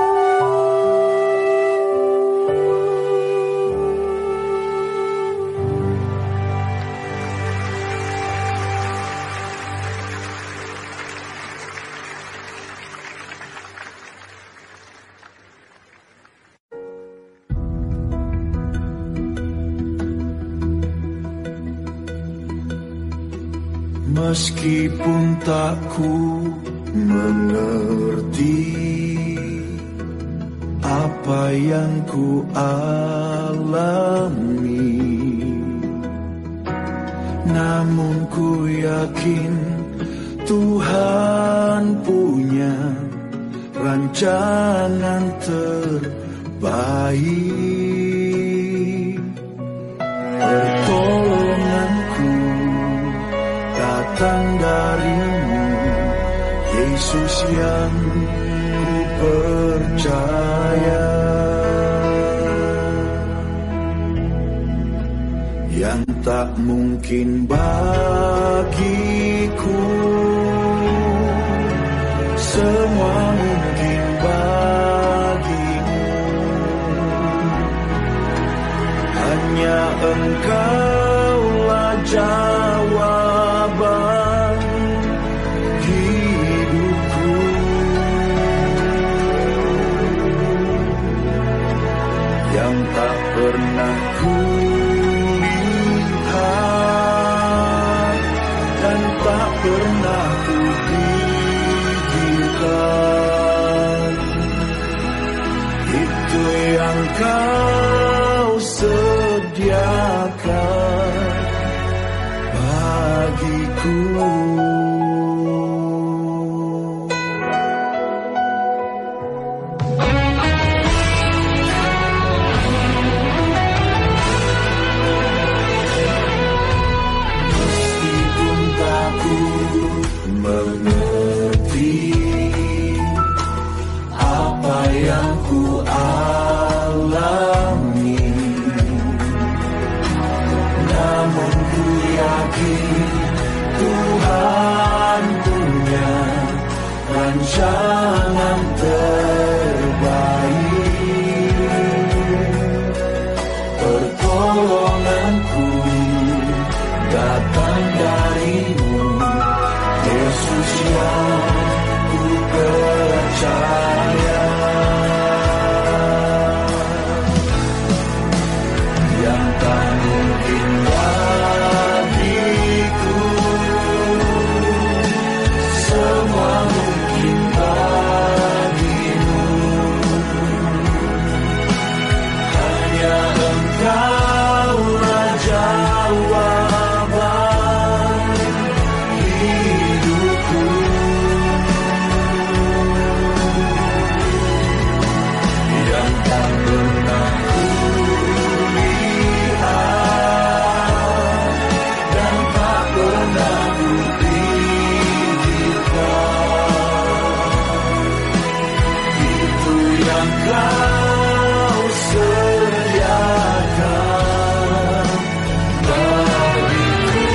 Meskipun tak ku mengerti apa yang ku alami, namun ku yakin Tuhan punya rancangan terbaik. Pertolonganku datang darimu, Yesus yang ku percaya, yang tak mungkin bagiku, semua mungkin bagimu. Hanya Engkaulah jawaban hidupku. Yang tak pernah ku lihat dan tak pernah ku pikirkan, itu yang Kau sediakan bagiku. Meskipun tak ku mengerti apa yang ku alami, namun ku yakin Tuhan Kau sediakan bagiku.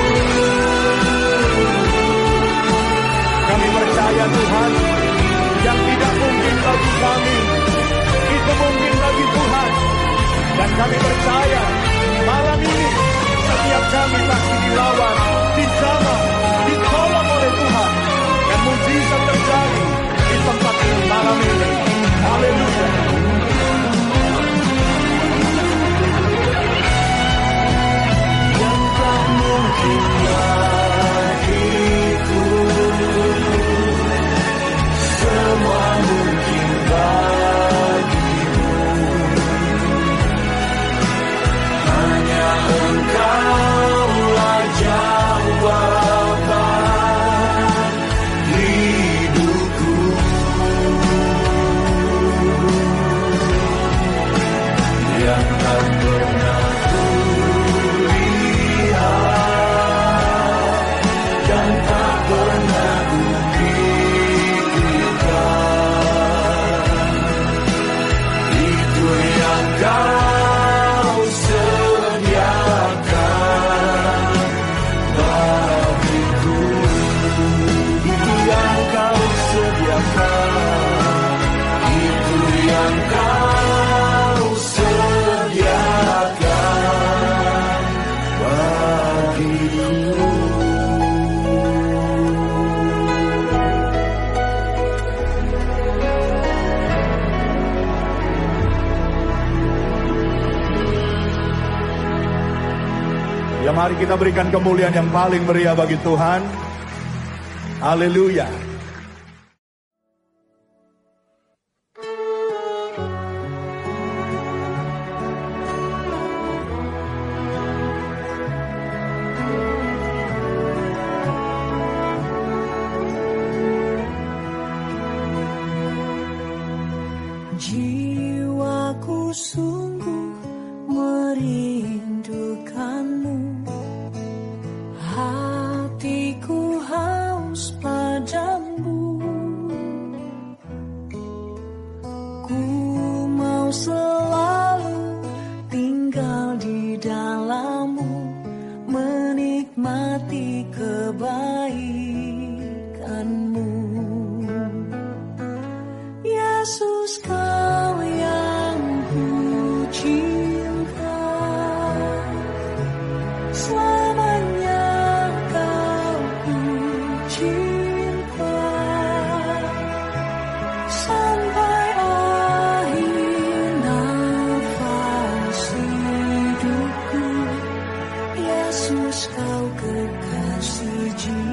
Kami percaya Tuhan, yang tidak mungkin bagi kami, itu mungkin bagi Tuhan. Dan kami percaya, malam ini, setiap kami pasti dilawan, dijamah, ditolong oleh Tuhan. Dan mujizat terjadi di tempat ini malam ini. Haleluya. Yang tak mungkin bagiku, semua mungkin bagimu. Hanya Engkaulah jawaban hidupku. Yang tak pernah kulihat dan tak pernah kupikirkan, itu yang Kau sediakan bagiku. Itu yang Kau sediakan, itu yang Kau sediakan bagiku. Ya, mari kita berikan kemuliaan yang paling meriah bagi Tuhan. Haleluya. Jiwaku sungguh merindukanmu, hatiku haus padamu. Ku mau selalu tinggal di dalammu, menikmati kebaikanmu. Yesus, Kau yang ku cinta, selamanya Kau ku cinta, sampai akhir nafas hidupku. Yesus, Kau kekasih jiwa.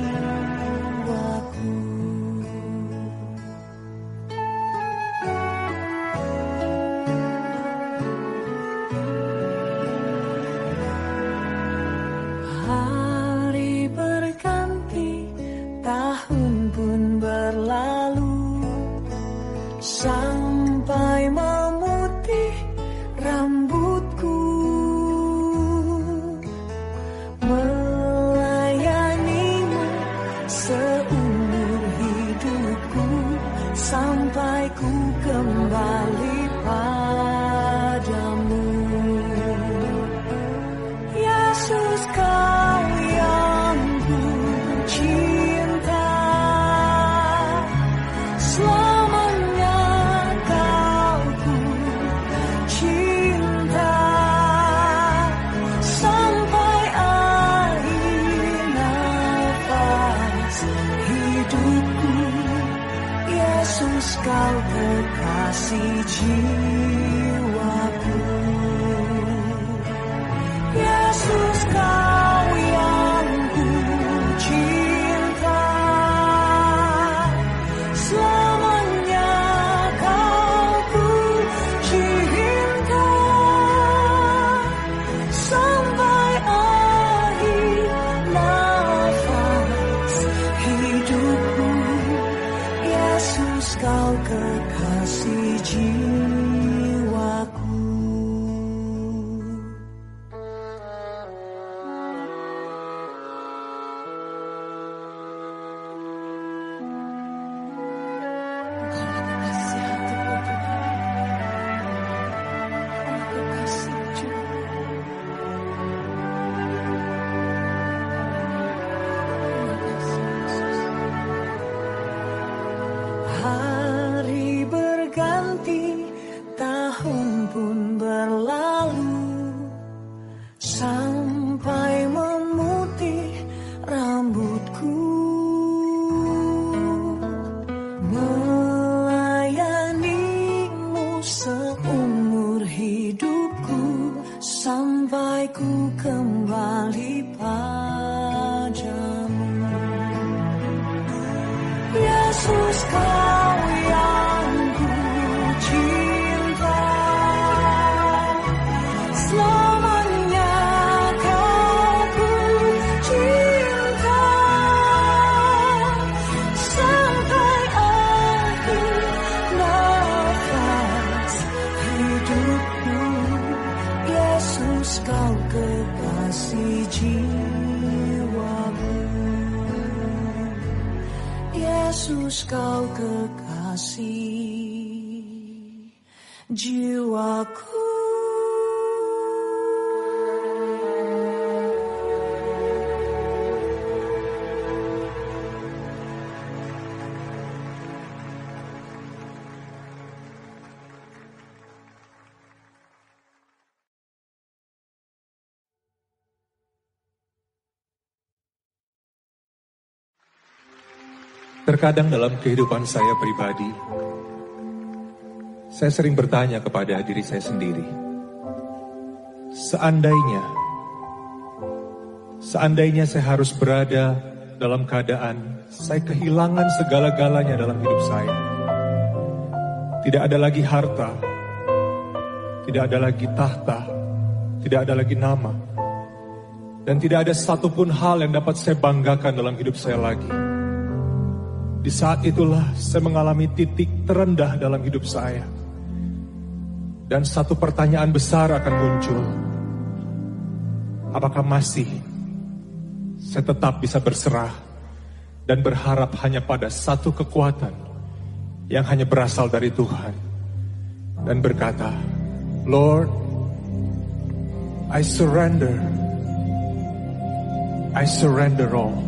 tahun pun berlalu sampai memutih rambutku. Melayanimu seumur hidupku sampai ku kembali padamu. Yesus, Kau yang ku cinta, selamanya Kau ku cinta, sampai akhir nafas hidupku. Yesus, Kau kekasih jiwaku. Yesus, Kau kekasih jiwaku. Terkadang dalam kehidupan saya pribadi, saya sering bertanya kepada diri saya sendiri, seandainya saya harus berada dalam keadaan saya kehilangan segala-galanya dalam hidup saya. Tidak ada lagi harta, tidak ada lagi tahta, tidak ada lagi nama, dan tidak ada satupun hal yang dapat saya banggakan dalam hidup saya lagi. Di saat itulah saya mengalami titik terendah dalam hidup saya. Dan satu pertanyaan besar akan muncul. Apakah masih saya tetap bisa berserah dan berharap hanya pada satu kekuatan yang hanya berasal dari Tuhan, dan berkata, Lord, I surrender all.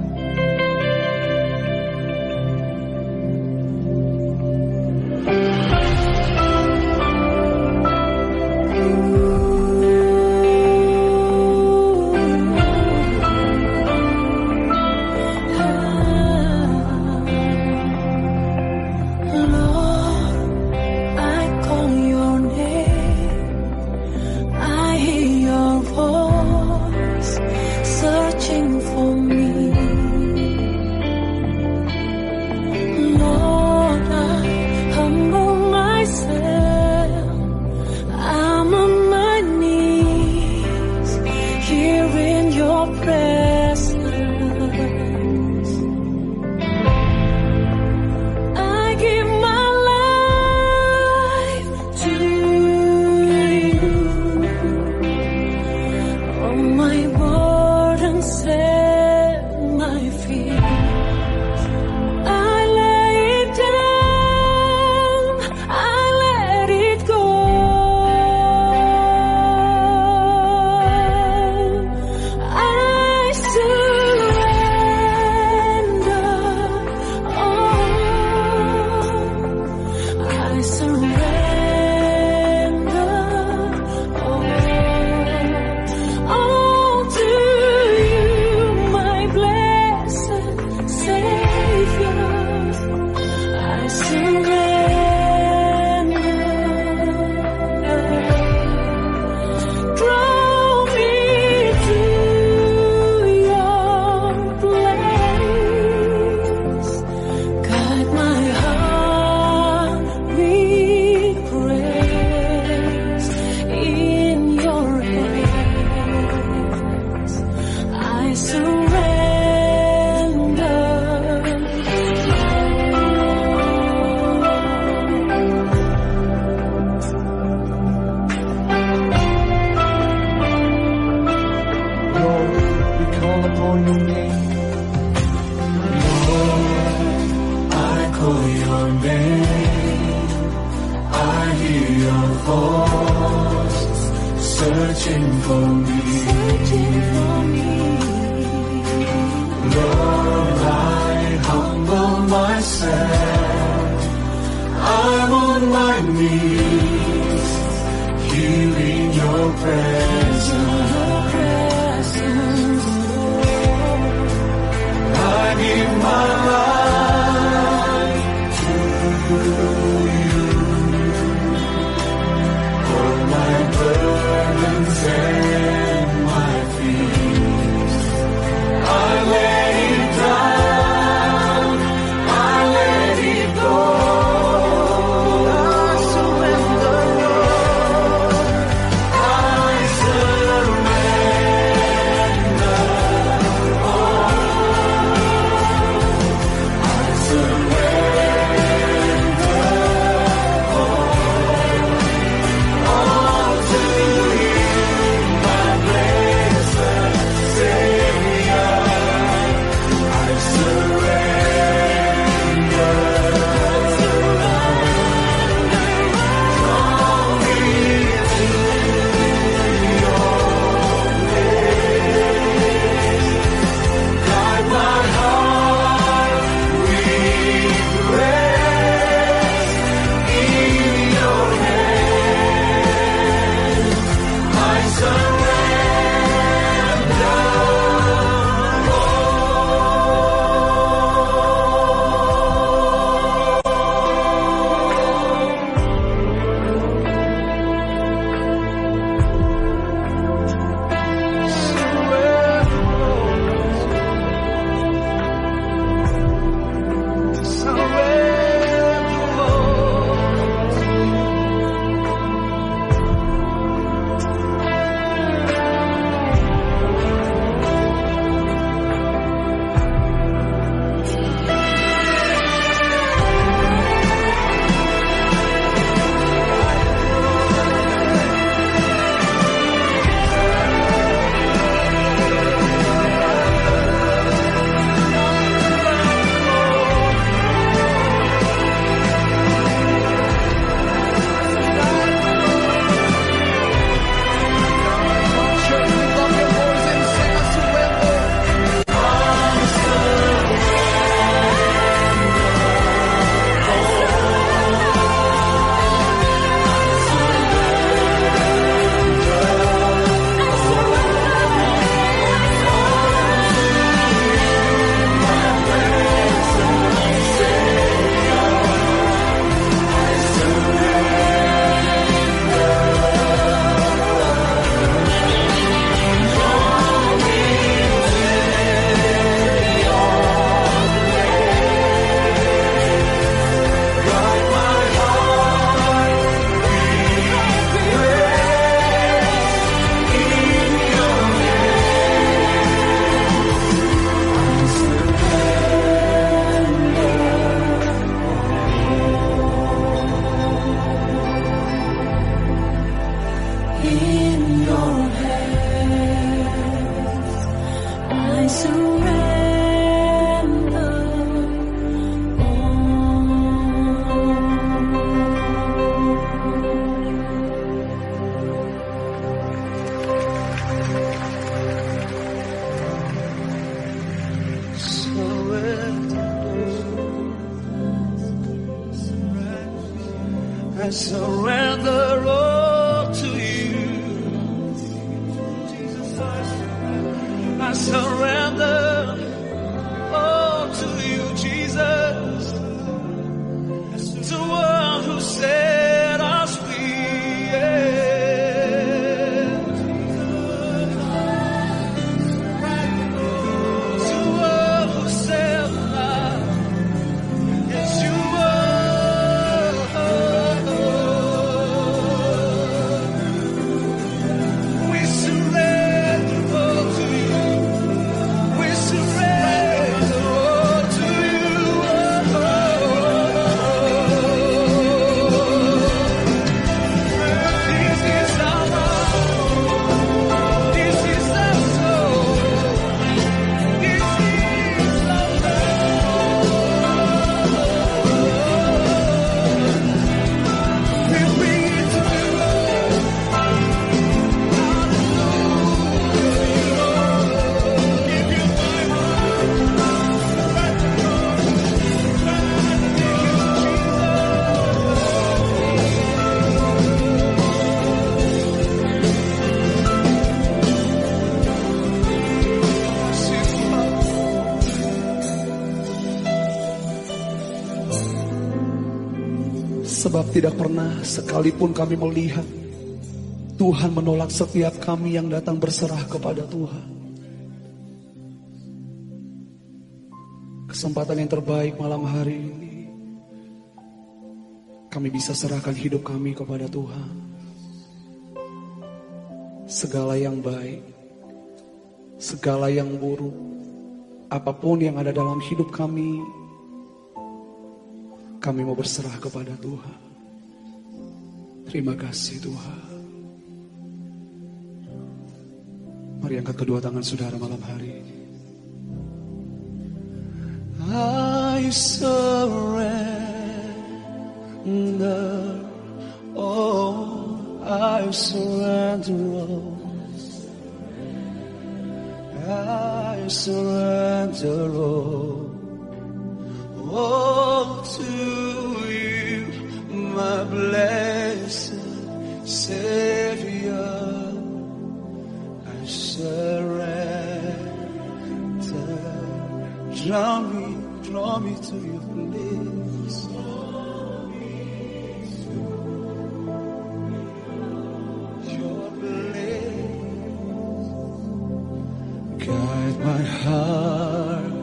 searching for me. Lord, I humble myself. I'm on my knees I surrender all to you. I surrender all to you, Jesus. The one who set us free. The one who set us. Yes, you are. Sebab tidak pernah sekalipun kami melihat Tuhan menolak setiap kami yang datang berserah kepada Tuhan. Kesempatan yang terbaik malam hari ini, kami bisa serahkan hidup kami kepada Tuhan. Segala yang baik, segala yang buruk, apapun yang ada dalam hidup kami mau berserah kepada Tuhan. Terima kasih Tuhan. Mari angkat kedua tangan saudara malam hari ini. I surrender, oh, I surrender all. I surrender all, all to you, my blessed Savior. I surrender. Draw me to your place. Your place. Guide my heart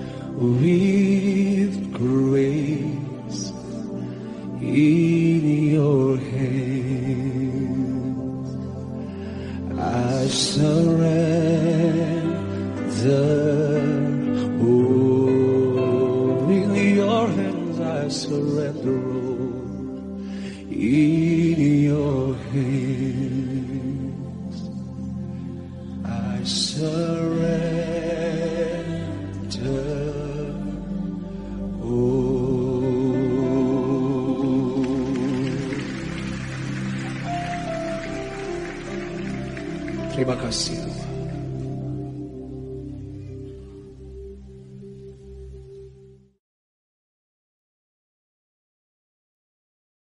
with grace in your hands. I surrender. I surrender all in your hands. I surrender all. Terima kasih.